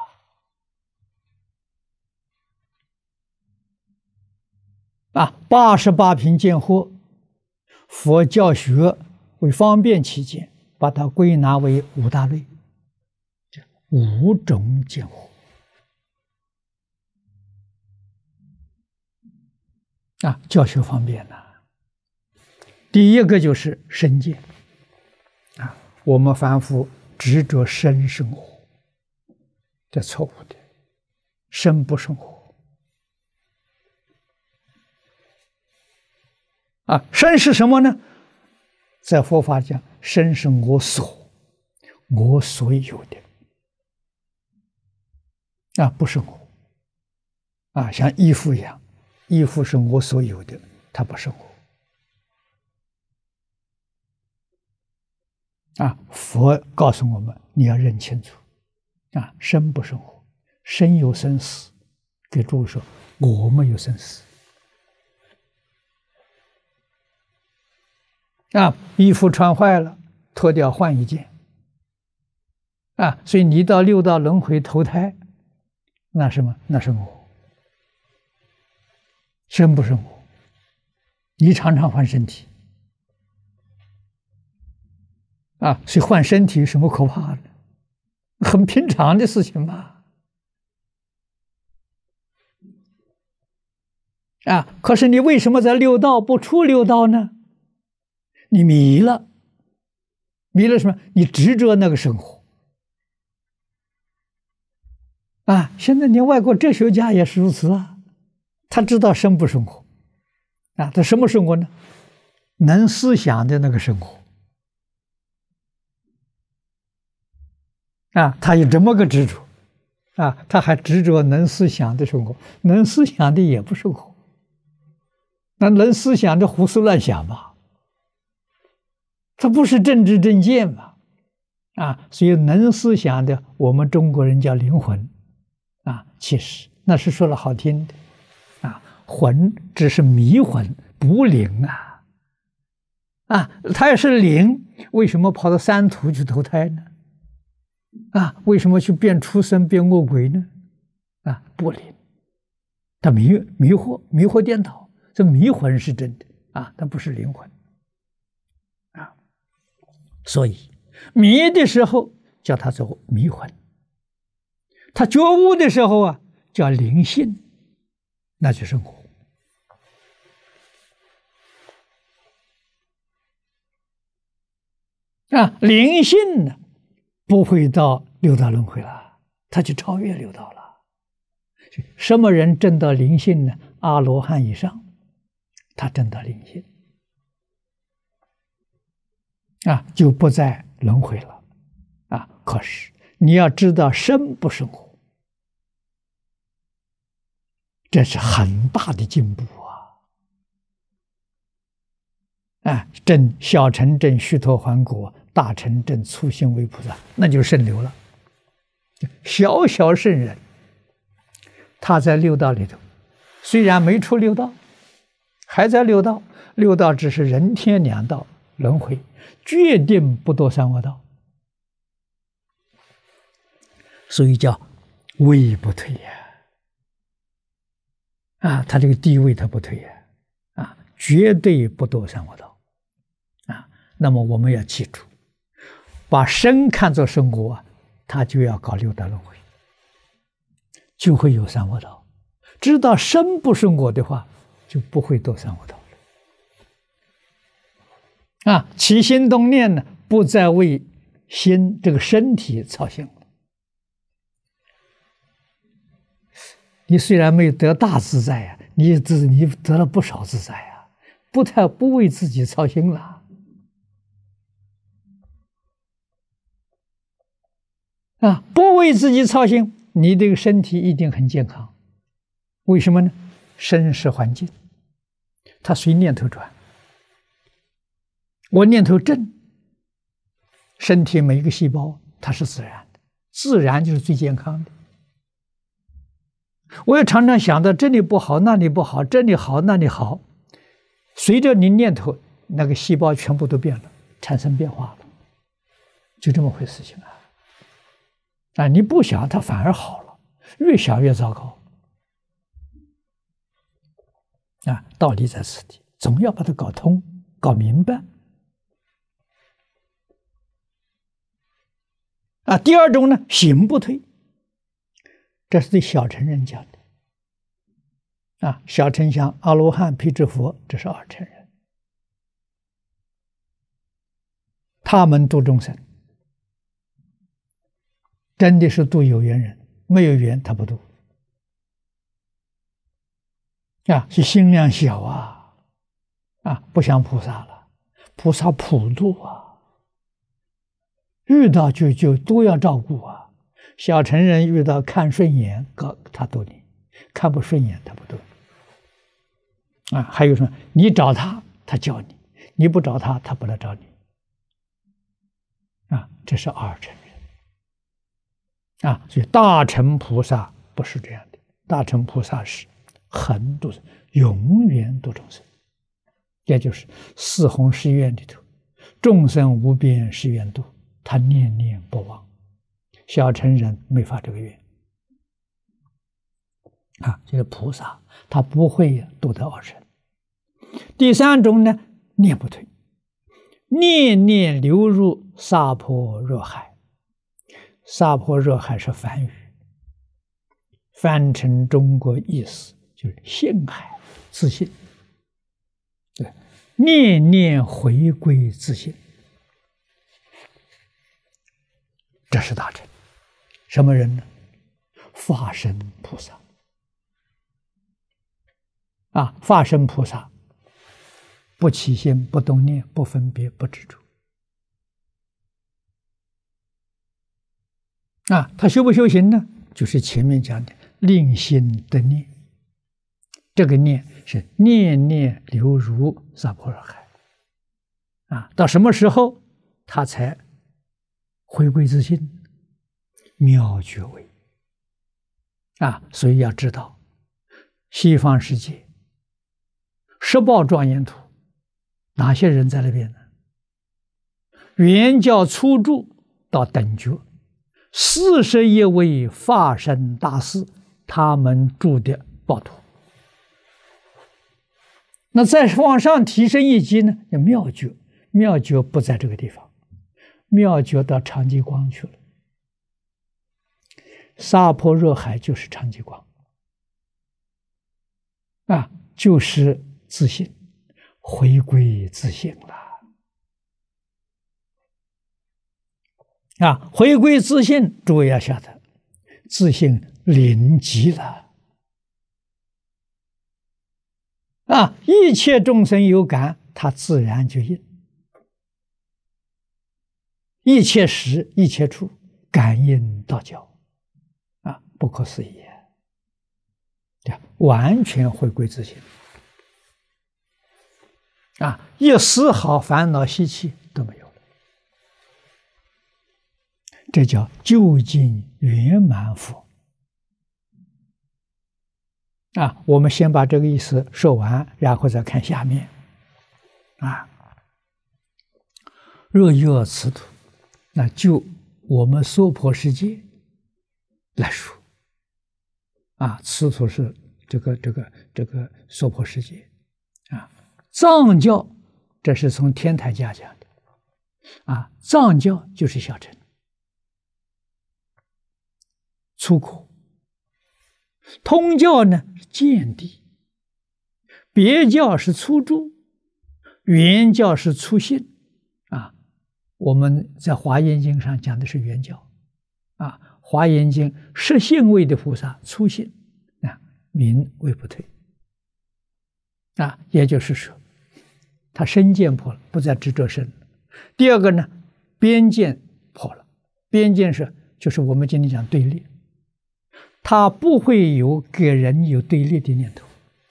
啊，八十八品见惑，佛教学为方便起见，把它归纳为五大类，五种见惑。啊，教学方便呐、啊。第一个就是身见，啊，我们凡夫执着身生活，这错误的，身不生活。啊，身是什么呢？在佛法讲，身是我所，我所有的，啊，不是我，啊，像衣服一样，衣服是我所有的，它不是我。啊，佛告诉我们，你要认清楚，啊，身不生活，身有生死。给诸位说，我没有生死。啊，衣服穿坏了，脱掉换一件。啊，所以你到六道轮回投胎，那什么？那是我，身不生我。你常常换身体。啊，所以换身体有什么可怕的？很平常的事情嘛。啊，可是你为什么在六道不出六道呢？你迷了，迷了什么？你执着那个生活。啊，现在连外国哲学家也是如此啊，他知道生不生活。啊，他什么生活呢？能思想的那个生活。啊，他有这么个执着，啊，他还执着能思想的生活，能思想的也不生活，那能思想的胡思乱想嘛，他不是正知正见嘛，啊，所以能思想的，我们中国人叫灵魂，啊，其实那是说了好听的，啊，魂只是迷魂，不灵啊，啊，他要是灵，为什么跑到三途去投胎呢？啊，为什么去变畜生、变恶鬼呢？啊，不灵，他迷迷惑、迷惑颠倒，这迷魂是真的啊，它不是灵魂啊。所以迷的时候叫它做迷魂，他觉悟的时候啊叫灵性，那就是我。啊，灵性呢？不会到六道轮回了，他就超越六道了。什么人证到灵性呢？阿罗汉以上，他证到灵性，啊，就不再轮回了。啊，可是你要知道，生不生活，这是很大的进步啊！啊，证小乘证须陀洹果。大乘证初心为菩萨，那就是圣流了。小小圣人，他在六道里头，虽然没出六道，还在六道，六道只是人天两道轮回，决定不堕三恶道，所以叫位不退呀。啊，他这个地位他不退呀，啊，绝对不堕三恶道。啊，那么我们要记住。把身看作生活啊，他就要搞六道轮回，就会有三恶道。知道身不是我的话，就不会堕三恶道了。啊，起心动念呢，不再为心这个身体操心了。你虽然没有得大自在呀、啊，你自你得了不少自在啊，不太不为自己操心了。啊，不为自己操心，你这个身体一定很健康为什么呢？身是环境，它随念头转。我念头正，身体每一个细胞它是自然的，自然就是最健康的。我也常常想到这里不好，那里不好，这里好，那里好。随着你念头，那个细胞全部都变了，产生变化了，就这么回事情啊！啊，你不想，它反而好了，越想越糟糕。啊，道理在此地，总要把它搞通、搞明白。啊，第二种呢，行不退，这是对小乘人讲的。啊，小乘像阿罗汉、辟支佛，这是二乘人，他们度众生，真的是度有缘人，没有缘他不度。啊，是心量小啊，啊，不像菩萨了，菩萨普度啊，遇到就就都要照顾啊。小乘人遇到看顺眼，告他度你；看不顺眼，他不度你。啊，还有什么？你找他，他教你；你不找他，他不来找你。啊，这是二乘人。啊，所以大乘菩萨不是这样的，大乘菩萨是恒度，永远度众生，也就是四弘誓愿里头，众生无边誓愿度，他念念不忘。小乘人没发这个愿啊，就是菩萨他不会度得二乘。第三种呢，念不退，念念流入萨婆若海。萨婆若海是梵语，翻成中国意思就是信海，自信。对，念念回归自信，这是大乘。什么人呢？法身菩萨。啊，法身菩萨不起心，不动念，不分别，不执着。啊，他修不修行呢？就是前面讲的令心得念，这个念是念念流入萨婆若海。啊，到什么时候他才回归自信？妙觉位。啊，所以要知道，西方世界十报庄严土，哪些人在那边呢？原教初住到等觉，四十一位法身大士，他们住的报土。那再往上提升一级呢，叫妙觉。妙觉不在这个地方，妙觉到长吉光去了。萨婆若海就是长吉光，啊，就是自信，回归自信了。啊，回归自信，诸位要晓得，自信临极了。啊，一切众生有感，他自然就应。一切时，一切处，感应道交。啊，不可思议啊！完全回归自信。啊，一丝毫烦恼习气都没有了。这叫究竟圆满佛。啊，我们先把这个意思说完，然后再看下面。啊，若有此土，那就我们娑婆世界来说，啊，此土是这个这个这个娑婆世界。啊，藏教这是从天台家讲的。啊，藏教就是小乘。粗苦，通教呢是见地，别教是粗住，原教是粗信。啊，我们在华严经上讲的是原教。啊，华严经实信位的菩萨粗信，啊，名为不退。啊，也就是说，他身见破了，不再执着身。第二个呢，边见破了，边见是就是我们今天讲对立。 他不会有给人有对立的念头，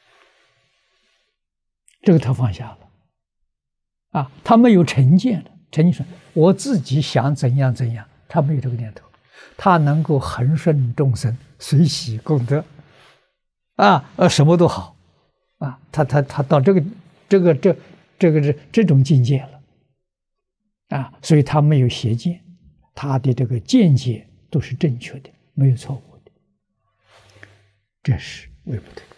这个他放下了啊，他没有成见了。成见说我自己想怎样怎样，他没有这个念头，他能够恒顺众生，随喜功德啊，呃，什么都好啊，他他他到这个这个这这个这这种境界了啊，所以他没有邪见，他的这个见解都是正确的，没有错误的，这是位不退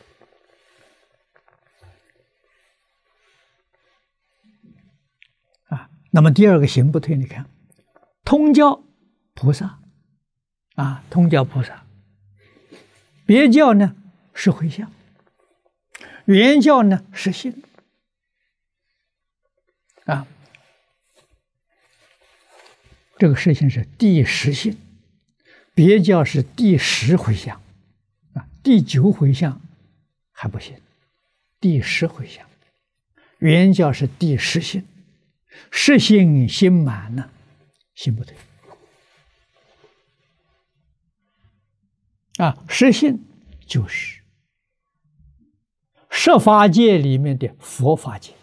啊。那么第二个行不退，你看通教菩萨啊，通教菩萨，别教呢是回向，原教呢是信啊。这个事情是第十信，别教是第十回向啊，第九回向还不行，第十回向，原教是第十信，十信心满呢，心不退啊。十信就是十法界里面的佛法界，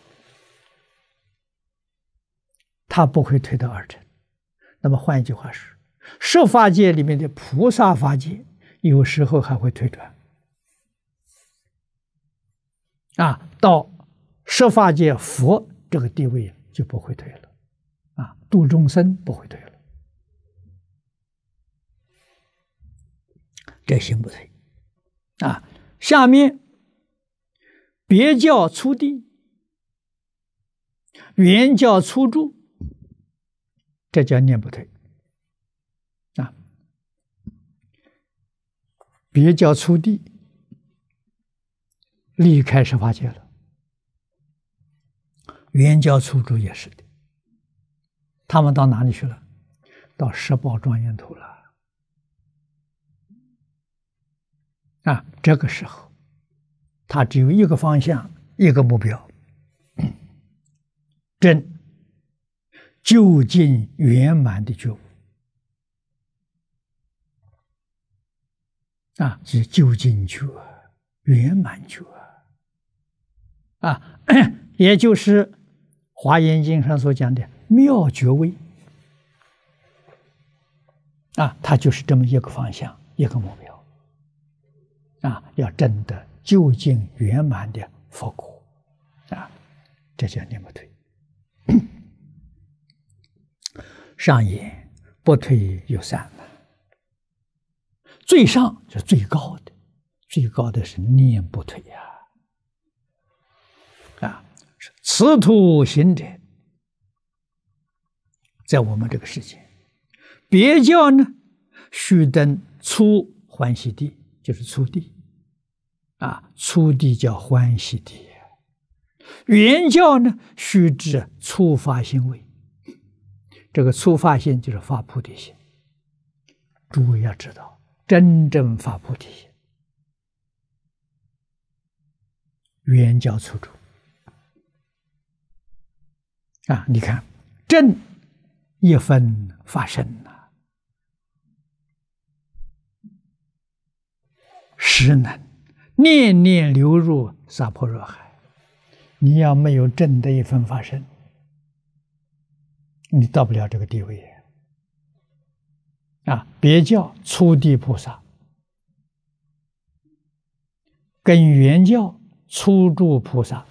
他不会退到二乘。那么换一句话说，十法界里面的菩萨法界有时候还会退转啊，到十法界佛这个地位就不会退了啊，度众生不会退了，这行不退啊。下面别教初地，原教初住，这叫念不退啊。别教初地离开十法界了，原教初住也是的，他们到哪里去了？到十宝庄严土了啊。这个时候他只有一个方向，一个目标，真究竟圆满的觉悟啊，是究竟觉、圆满觉啊，也就是《华严经》上所讲的妙觉位啊，它就是这么一个方向，一个目标啊，要证得究竟圆满的佛果啊，这叫念不退。上言不退有三难，最上是最高的，最高的是念不退呀！啊，此土行者，在我们这个世界，别教呢，须登初欢喜地，就是初地啊，初地叫欢喜地。原教呢，须至初发心位。这个初发心就是发菩提心，诸位要知道，真正发菩提心，原教初住啊！你看，正一分发生呐，实能念念流入娑婆若海。你要没有正的一分发生，你到不了这个地位啊！别教初地菩萨跟原教初住菩萨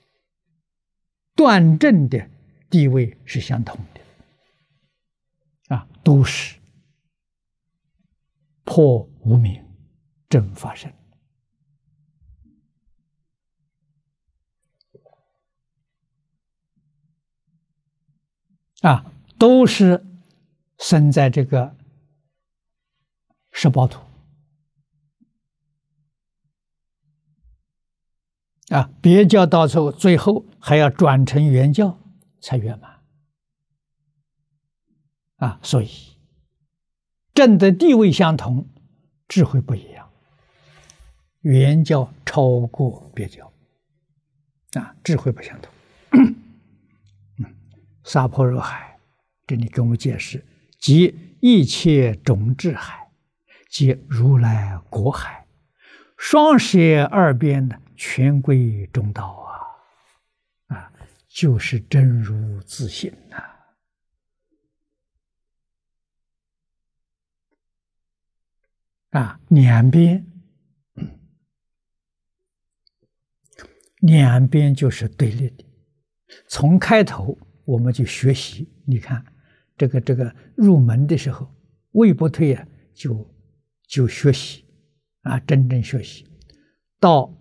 断正的地位是相同的啊，都是破无明正发生啊，都是生在这个十宝土啊，别教到最后最后还要转成原教才圆满啊，所以正的地位相同，智慧不一样，原教超过别教啊，智慧不相同。娑婆若海，这里跟我解释，即一切种智海， 皆如来果海，双舍二边的全归中道啊！啊，就是真如自性呐！啊，两边，两边就是对立的。从开头我们就学习，你看这个这个入门的时候，位不退啊，就就学习啊，真正学习到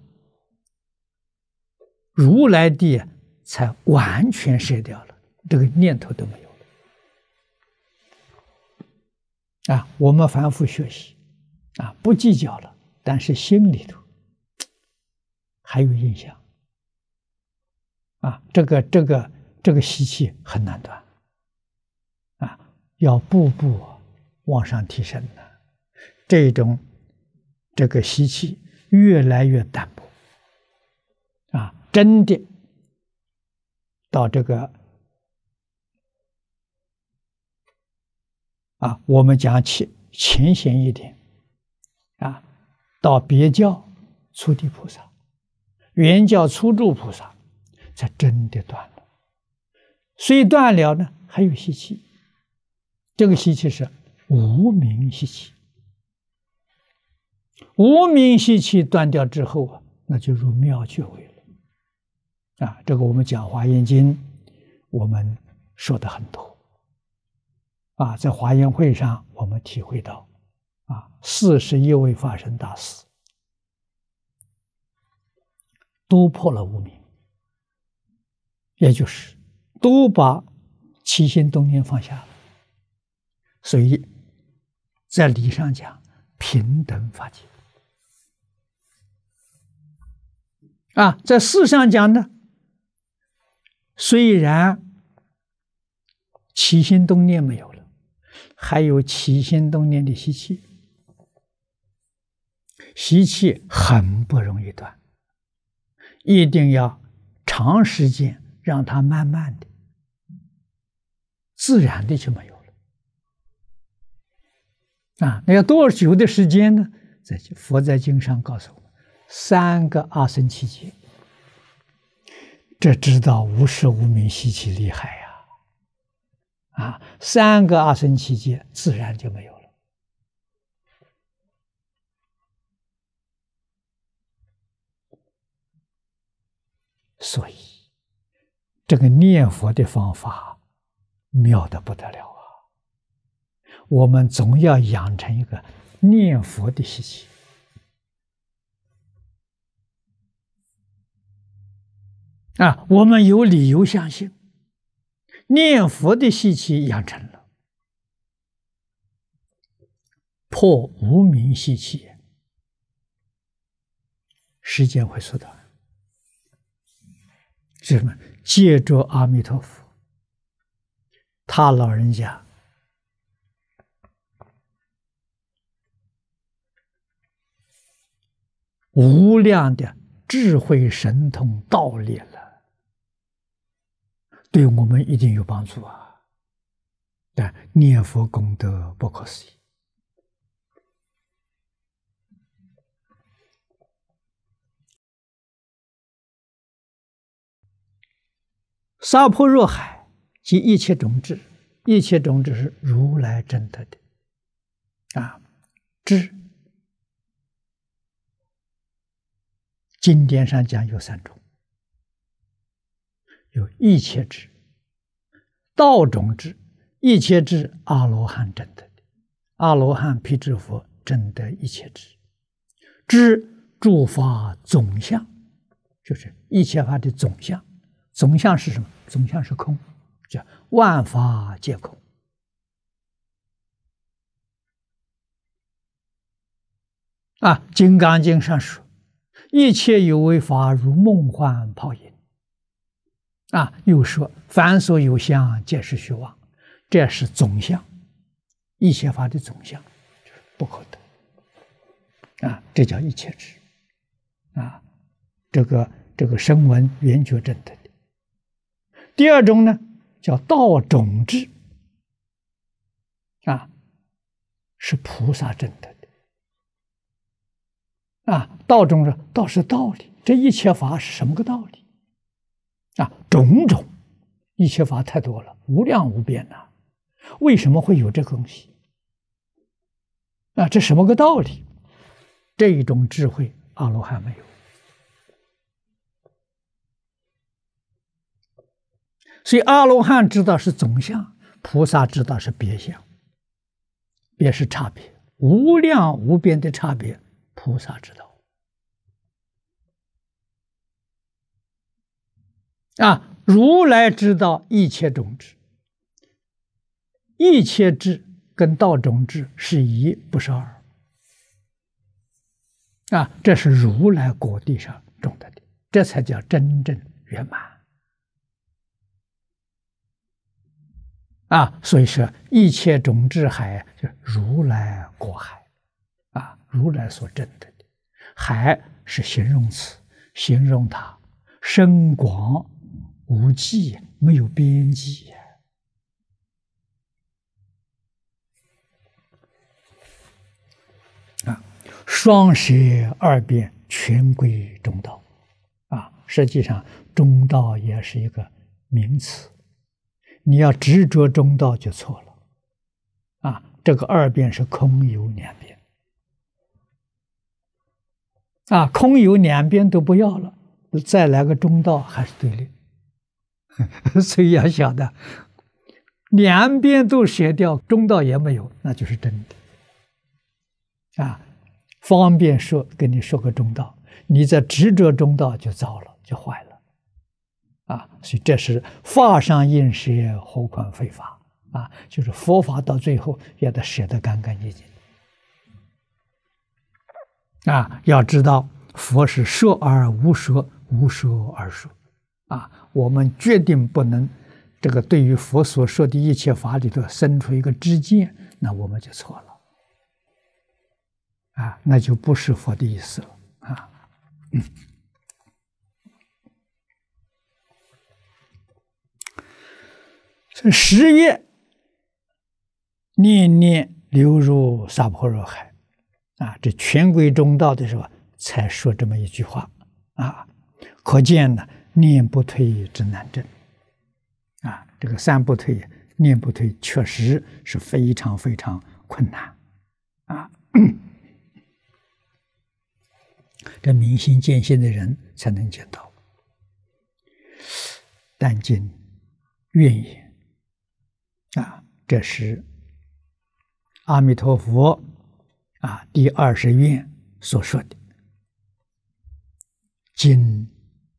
如来地才完全舍掉了，这个念头都没有了啊。我们反复学习啊，不计较了，但是心里头还有印象啊，这个这个这个习气很难断啊，要步步往上提升的，这种这个习气越来越淡薄啊，真的到这个啊，我们讲起浅显一点啊，到别教初地菩萨、原教初住菩萨，才真的断了。虽断了呢，还有习气，这个习气是无明习气。无明习气断掉之后啊，那就入妙觉位了啊。这个我们讲华严经，我们说的很多啊，在华严会上我们体会到啊，四十一位法身大士都破了无明，也就是都把起心动念放下了，所以在理上讲平等法界啊，在事上讲呢，虽然起心动念没有了，还有起心动念的习气，习气很不容易断，一定要长时间让它慢慢的、自然的就没有了啊！那要多久的时间呢？在佛在经上告诉我们，三个阿僧祇劫。这知道无始无明习气厉害呀！啊，三个阿僧祇劫自然就没有了。所以，这个念佛的方法妙得不得了啊！我们总要养成一个念佛的习气啊！我们有理由相信，念佛的习气养成了，破无明习气，时间会缩短。什么？借着阿弥陀佛，他老人家无量的智慧神通道力了，对我们一定有帮助啊！但念佛功德不可思议。沙婆若海即一切种智，一切种智是如来真德的啊，智经典上讲有三种，有一切智、道种智、一切智阿罗汉真德的，阿罗汉辟支佛真得一切智，智诸法总相，就是一切法的总相。总相是什么？总相是空，叫万法皆空。啊，《金刚经》上说，一切有为法如梦幻泡影。啊，又说凡所有相，皆是虚妄。这是总相，一切法的总相，不可得。啊，这叫一切智。啊，这个这个声闻缘觉真的。第二种呢，叫道种智，啊，是菩萨证得的。 啊，道中说道是道理，这一切法是什么个道理？啊，种种一切法太多了，无量无边呐，为什么会有这个东西？啊，这什么个道理？这一种智慧，阿罗汉没有。所以阿罗汉知道是总相，菩萨知道是别相，别是差别，无量无边的差别，菩萨知道。啊，如来知道一切种智，一切智跟道种智是一，不是二。啊，这是如来果地上种的的，这才叫真正圆满。啊，所以说一切种智海就如来果海，啊，如来所证的海是形容词，形容它深广无际，没有边际。啊，双舍二边全归中道。啊，实际上中道也是一个名词。你要执着中道就错了，啊，这个二边是空有两边，啊，空有两边都不要了，再来个中道还是对立，所以要晓得，两边都舍掉，中道也没有，那就是真的，啊，方便说跟你说个中道，你在执着中道就糟了，就坏了。啊，所以这是法上应舍，何况非法啊！就是佛法到最后也得舍得干干净净啊！要知道，佛是说而无说，无说而说啊！我们决定不能这个对于佛所说的一切法里头生出一个知见，那我们就错了啊！那就不是佛的意思了啊！嗯。这十月念念流入娑婆若海，啊，这全归中道的时候才说这么一句话，啊，可见呢，念不退之难证，啊，这个三不退、念不退，确实是非常非常困难，啊，这明心见性的人才能见到，但今愿也。啊，这是阿弥陀佛啊第二十愿所说的。今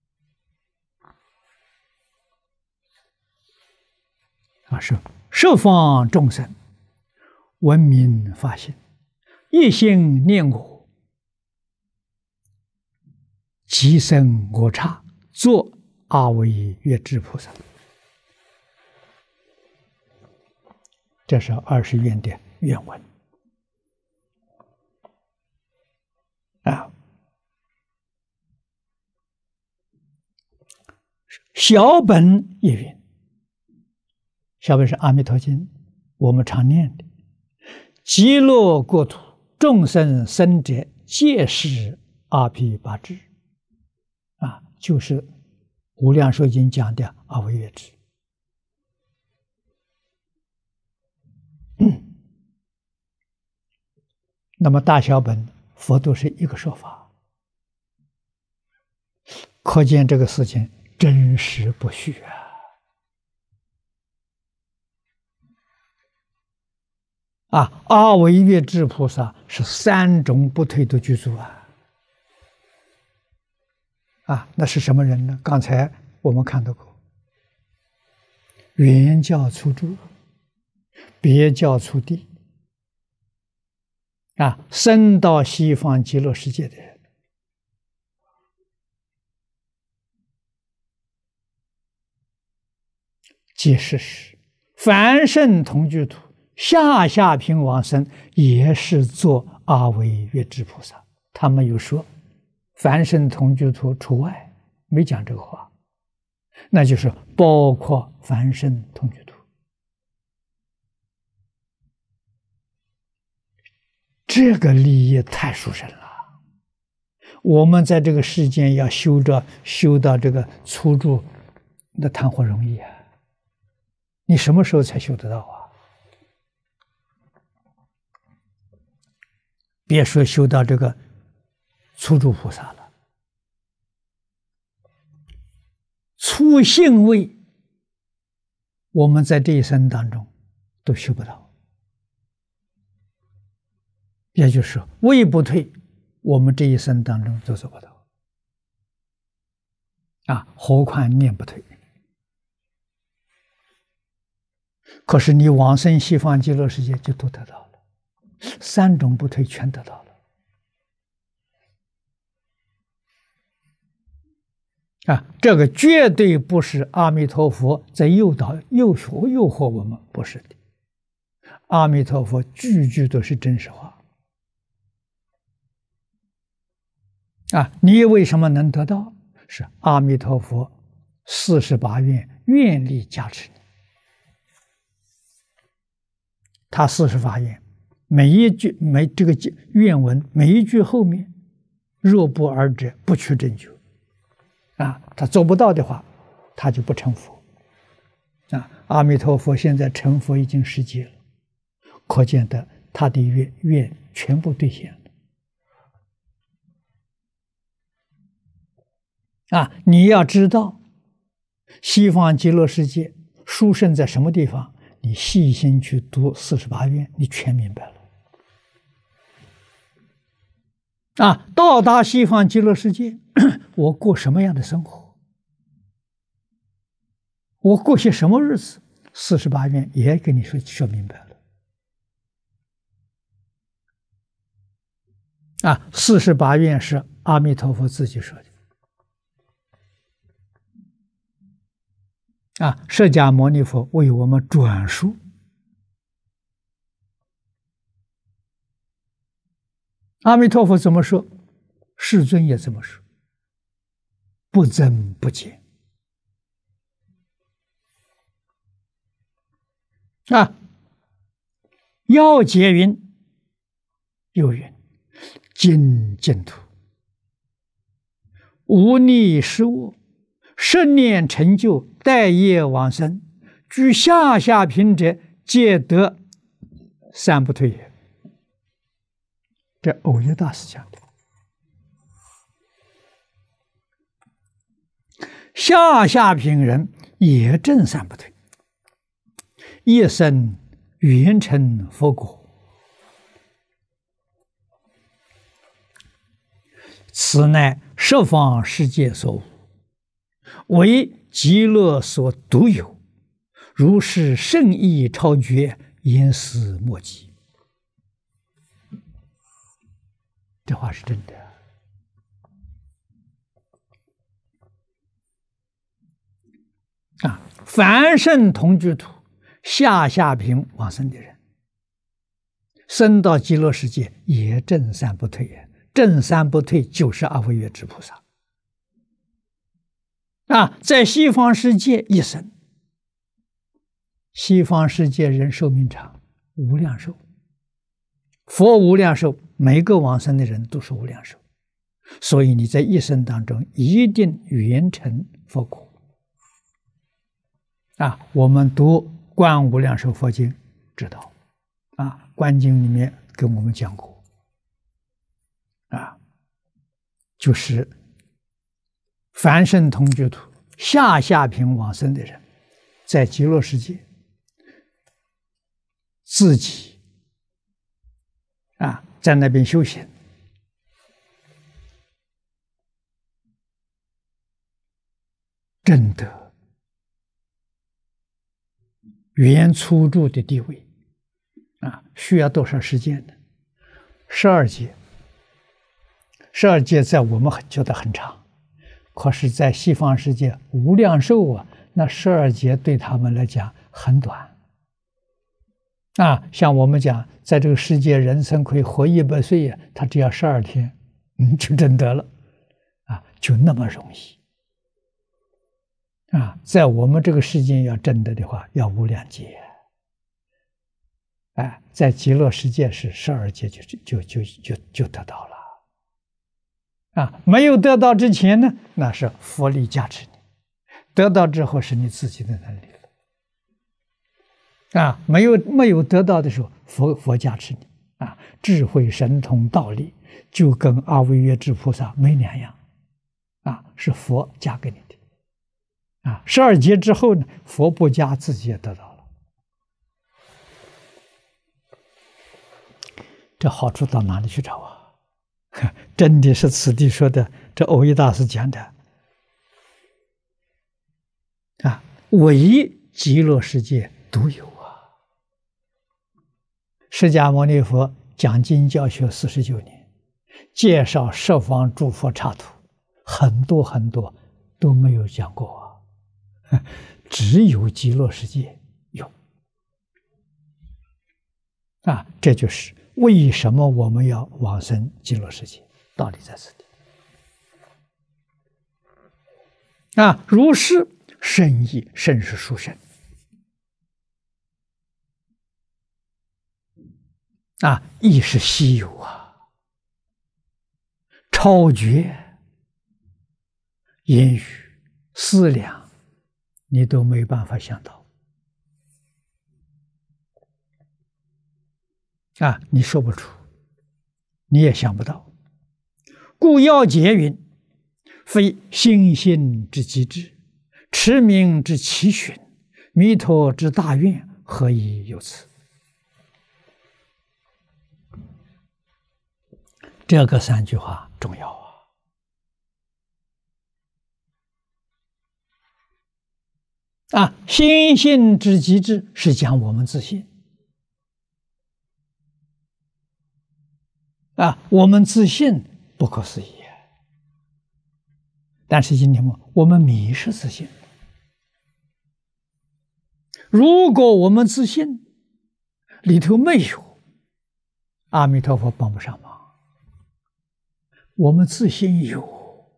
啊说十方众生闻名发心，一心念我，即生我刹，作阿惟越致菩萨。这是二十愿的原文啊。小本一云，小本是阿弥陀经，我们常念的。极乐国土众生生者，皆是阿毗跋致啊，就是无量寿经讲的阿惟越致。嗯，那么大小本佛都是一个说法，可见这个事情真实不虚啊！啊，阿惟越致菩萨是三种不退的具足啊！啊，那是什么人呢？刚才我们看到过，原教初住，别教初地。啊，生到西方极乐世界的人，即使是凡圣同居土、下下品往生，也是做阿惟越致菩萨。他们有说，凡圣同居土除外，没讲这个话，那就是包括凡圣同居土。这个利益太殊胜了我们在这个世间要修着修到这个初住，那谈何容易啊！你什么时候才修得到啊？别说修到这个初住菩萨了，初信位，我们在这一生当中都修不到。也就是说，位不退，我们这一生当中都做不到啊！何况念不退。可是你往生西方极乐世界就都得到了，三种不退全得到了啊！这个绝对不是阿弥陀佛在诱导、诱惑、诱惑我们，不是的。阿弥陀佛句句都是真实话。啊，你为什么能得到？是阿弥陀佛四十八愿愿力加持你。他四十八愿，每一句每这个愿文每一句后面，若不尔者，不取正觉。啊，他做不到的话，他就不成佛。啊，阿弥陀佛现在成佛已经十劫了，可见的他的愿愿全部兑现了。啊，你要知道，西方极乐世界殊胜在什么地方？你细心去读四十八愿，你全明白了。啊，到达西方极乐世界，我过什么样的生活？我过些什么日子？四十八愿也跟你说说明白了。啊，四十八愿是阿弥陀佛自己说的。啊，释迦牟尼佛为我们转述。阿弥陀佛怎么说？世尊也这么说，不增不减。啊，要解云，有云：今净土，无逆失我，十念成就，待业往生，居下下品者，皆得三不退也。这藕益大师讲的。下下品人也证三不退，一生圆成佛果。此乃十方世界所无，为极乐所独有，如是圣意超绝，言思莫及。这话是真的。啊，凡圣同居土，下下品往生的人，生到极乐世界也证三不退也。证三不退就是阿惟越致菩萨。啊，在西方世界一生，西方世界人寿命长，无量寿。佛无量寿，每个往生的人都是无量寿，所以你在一生当中一定圆成佛果。啊，我们读《观无量寿佛经》知道，啊，《观经》里面跟我们讲过，啊，就是凡圣同居土，下下品往生的人，在极乐世界自己啊，在那边修行，证得原初住的地位啊，需要多少时间呢？十二劫。十二劫在我们很觉得很长，可是，在西方世界无量寿啊，那十二劫对他们来讲很短。啊，像我们讲，在这个世界人生可以活一百岁呀，他只要十二天，嗯，就证得了，啊，就那么容易。啊，在我们这个世界要证得的话，要无量劫。哎，在极乐世界是十二劫就就就就就就得到了。 啊，没有得到之前呢，那是佛力加持你；得到之后是你自己的能力了。啊，没有没有得到的时候，佛佛加持你啊，智慧神通道力就跟阿惟越致菩萨没两样，啊，是佛加给你的。啊，十二劫之后呢，佛不加，自己也得到了。这好处到哪里去找啊？真的是此地说的，这耦一大师讲的啊，唯极乐世界独有啊！释迦牟尼佛讲经教学四十九年，介绍十方诸佛刹土，很多很多都没有讲过啊，只有极乐世界有啊！这就是为什么我们要往生极乐世界，道理在此地啊！如是甚易，甚是殊胜啊！亦是稀有啊，超绝言语思量，你都没办法想到啊！你说不出，你也想不到。故要解云：非心性之极致，持名之奇寻，弥陀之大愿，何以有此？这个三句话重要啊！啊，心性之极致是讲我们自信啊，我们自信不可思议。但是今天我们迷失自信。如果我们自信里头没有，阿弥陀佛帮不上忙。我们自信有，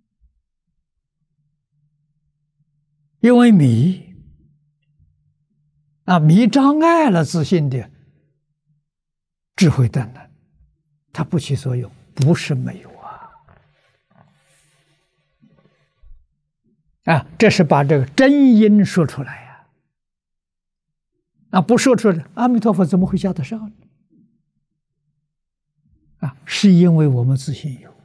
因为迷啊，迷障碍了自信的智慧等等，它不起作用，不是没有啊。啊，这是把这个真因说出来呀！啊，不说出来，阿弥陀佛怎么会加得上呢？啊，是因为我们自信有，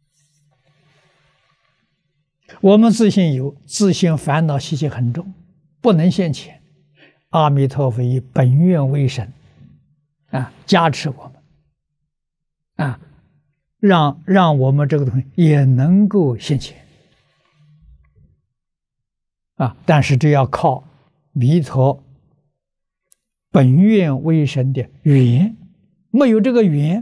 我们自信有，自信烦恼习气很重，不能现前。阿弥陀佛以本愿为神，啊，加持我们，啊，让让我们这个东西也能够现前。啊！但是这要靠弥陀本愿为神的缘，没有这个缘，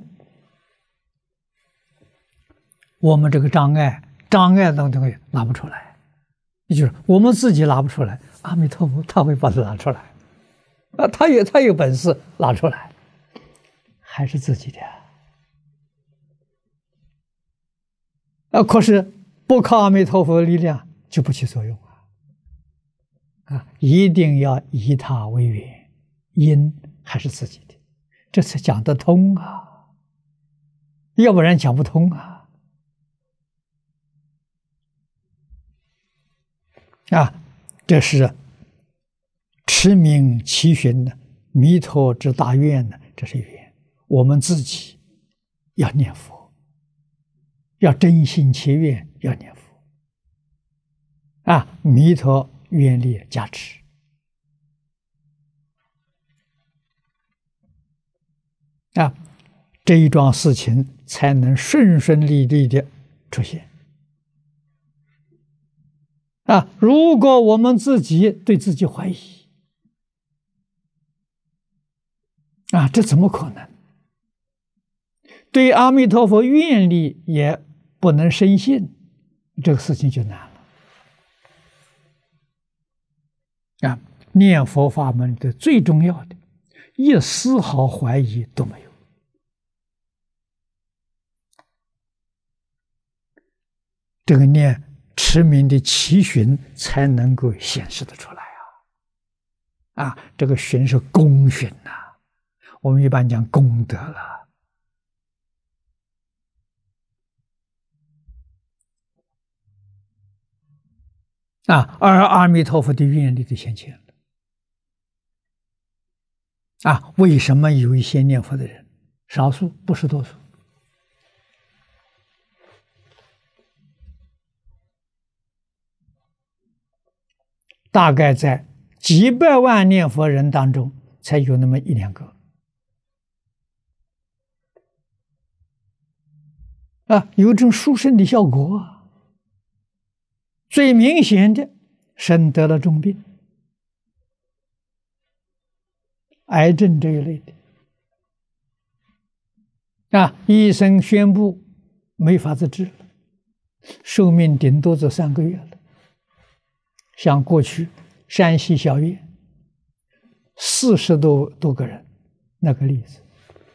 我们这个障碍障碍的东西拿不出来，也就是我们自己拿不出来，阿弥陀佛他会把它拿出来，啊，他有他有本事拿出来，还是自己的啊。可是不靠阿弥陀佛的力量就不起作用。啊，一定要以他为源，因还是自己的，这才讲得通啊，要不然讲不通啊。啊，这是持名祈寻的弥陀之大愿呢，这是愿，我们自己要念佛，要真心切愿，要念佛啊，弥陀愿力加持啊，这一桩事情才能顺顺利利的出现啊！如果我们自己对自己怀疑啊，这怎么可能？对阿弥陀佛愿力也不能深信，这个事情就难了。啊，念佛法门的最重要的，一丝毫怀疑都没有。这个念持名的祈寻才能够显示得出来啊！啊，这个寻是功寻呐、啊，我们一般讲功德了。 啊，而阿弥陀佛的愿力就显现了。啊，为什么有一些念佛的人，少数不是多数，大概在几百万念佛人当中，才有那么一两个。啊，有这种殊胜的效果啊！最明显的，生得了重病，癌症这一类的，啊，医生宣布没法子治了，寿命顶多就三个月了。像过去山西小院四十多多个人那个例子。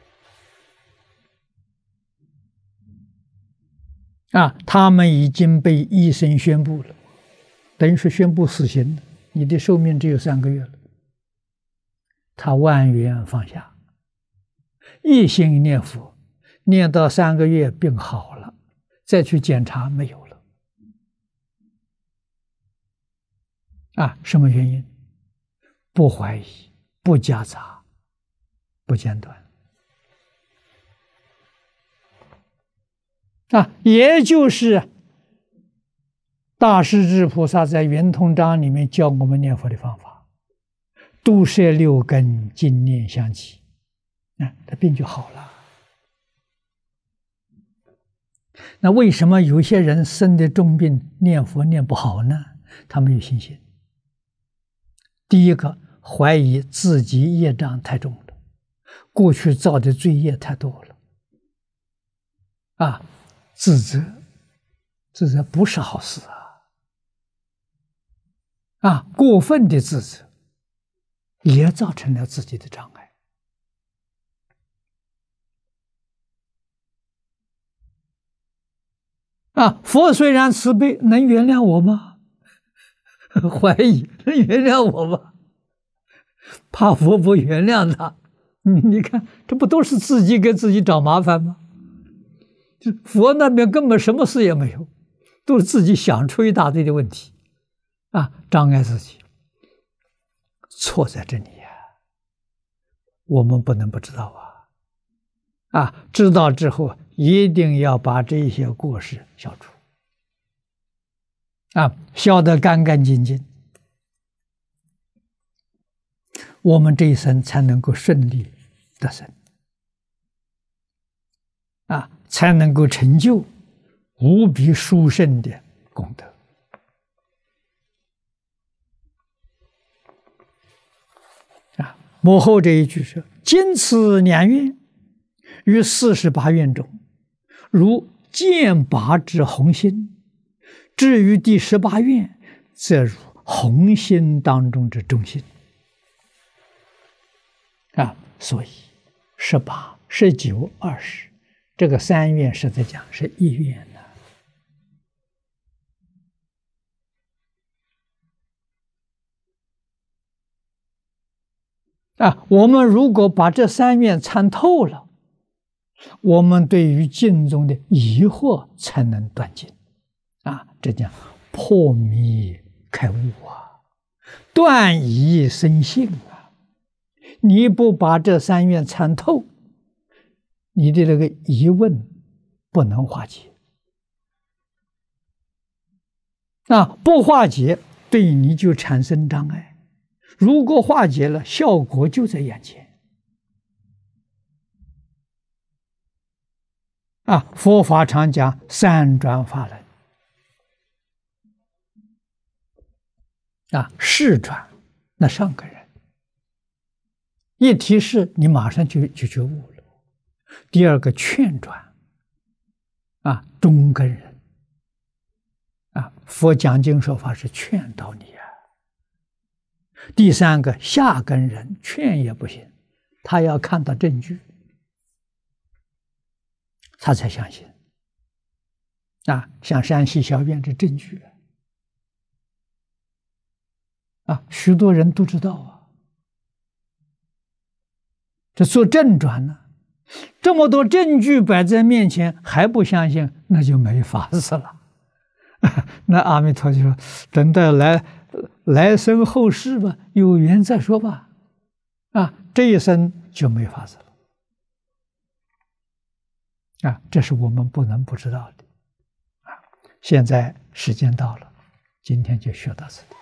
啊，他们已经被医生宣布了，等于是宣布死刑了，你的寿命只有三个月了。他万缘放下，一心念佛，念到三个月病好了，再去检查没有了。啊，什么原因？不怀疑，不夹杂，不间断。啊，也就是大势至菩萨在圆通章里面教我们念佛的方法，度摄六根，精念相继，啊，他病就好了。那为什么有些人生的重病念佛念不好呢？他没有信心。第一个，怀疑自己业障太重了，过去造的罪业太多了，啊。自责，自责不是好事啊！啊，过分的自责也造成了自己的障碍。啊，佛虽然慈悲，能原谅我吗？怀疑能原谅我吗？怕佛不原谅他，你看，这不都是自己给自己找麻烦吗？佛那边根本什么事也没有，都是自己想出一大堆的问题，啊，障碍自己。错在这里呀，我们不能不知道啊！啊，知道之后一定要把这些过失消除，啊，消得干干净净，我们这一生才能够顺利得生。啊，才能够成就无比殊胜的功德。啊，幕后这一句是：今此两愿，于四十八愿中，如剑拔之红心；至于第十八愿，则如红心当中之中心。啊，所以十八、十九、二十。这个三愿实在讲是一愿的。啊，我们如果把这三愿参透了，我们对于经中的疑惑才能断尽。啊，这叫破迷开悟啊，断疑生信啊。你不把这三愿参透，你的这个疑问不能化解，啊，不化解对你就产生障碍，如果化解了，效果就在眼前。啊，佛法常讲三转法轮，啊，示转那上个人一提示，你马上就就觉悟了。第二个劝转，啊，中根人，啊，佛讲经说法是劝导你啊。第三个下根人，劝也不行，他要看到证据，他才相信。啊，像山西小院这证据，啊，许多人都知道啊。这做正转呢？这么多证据摆在面前还不相信，那就没法子了。 那阿弥陀就说：“等到来来生后世吧，有缘再说吧。”啊，这一生就没法子了。啊，这是我们不能不知道的。啊，现在时间到了，今天就学到这里。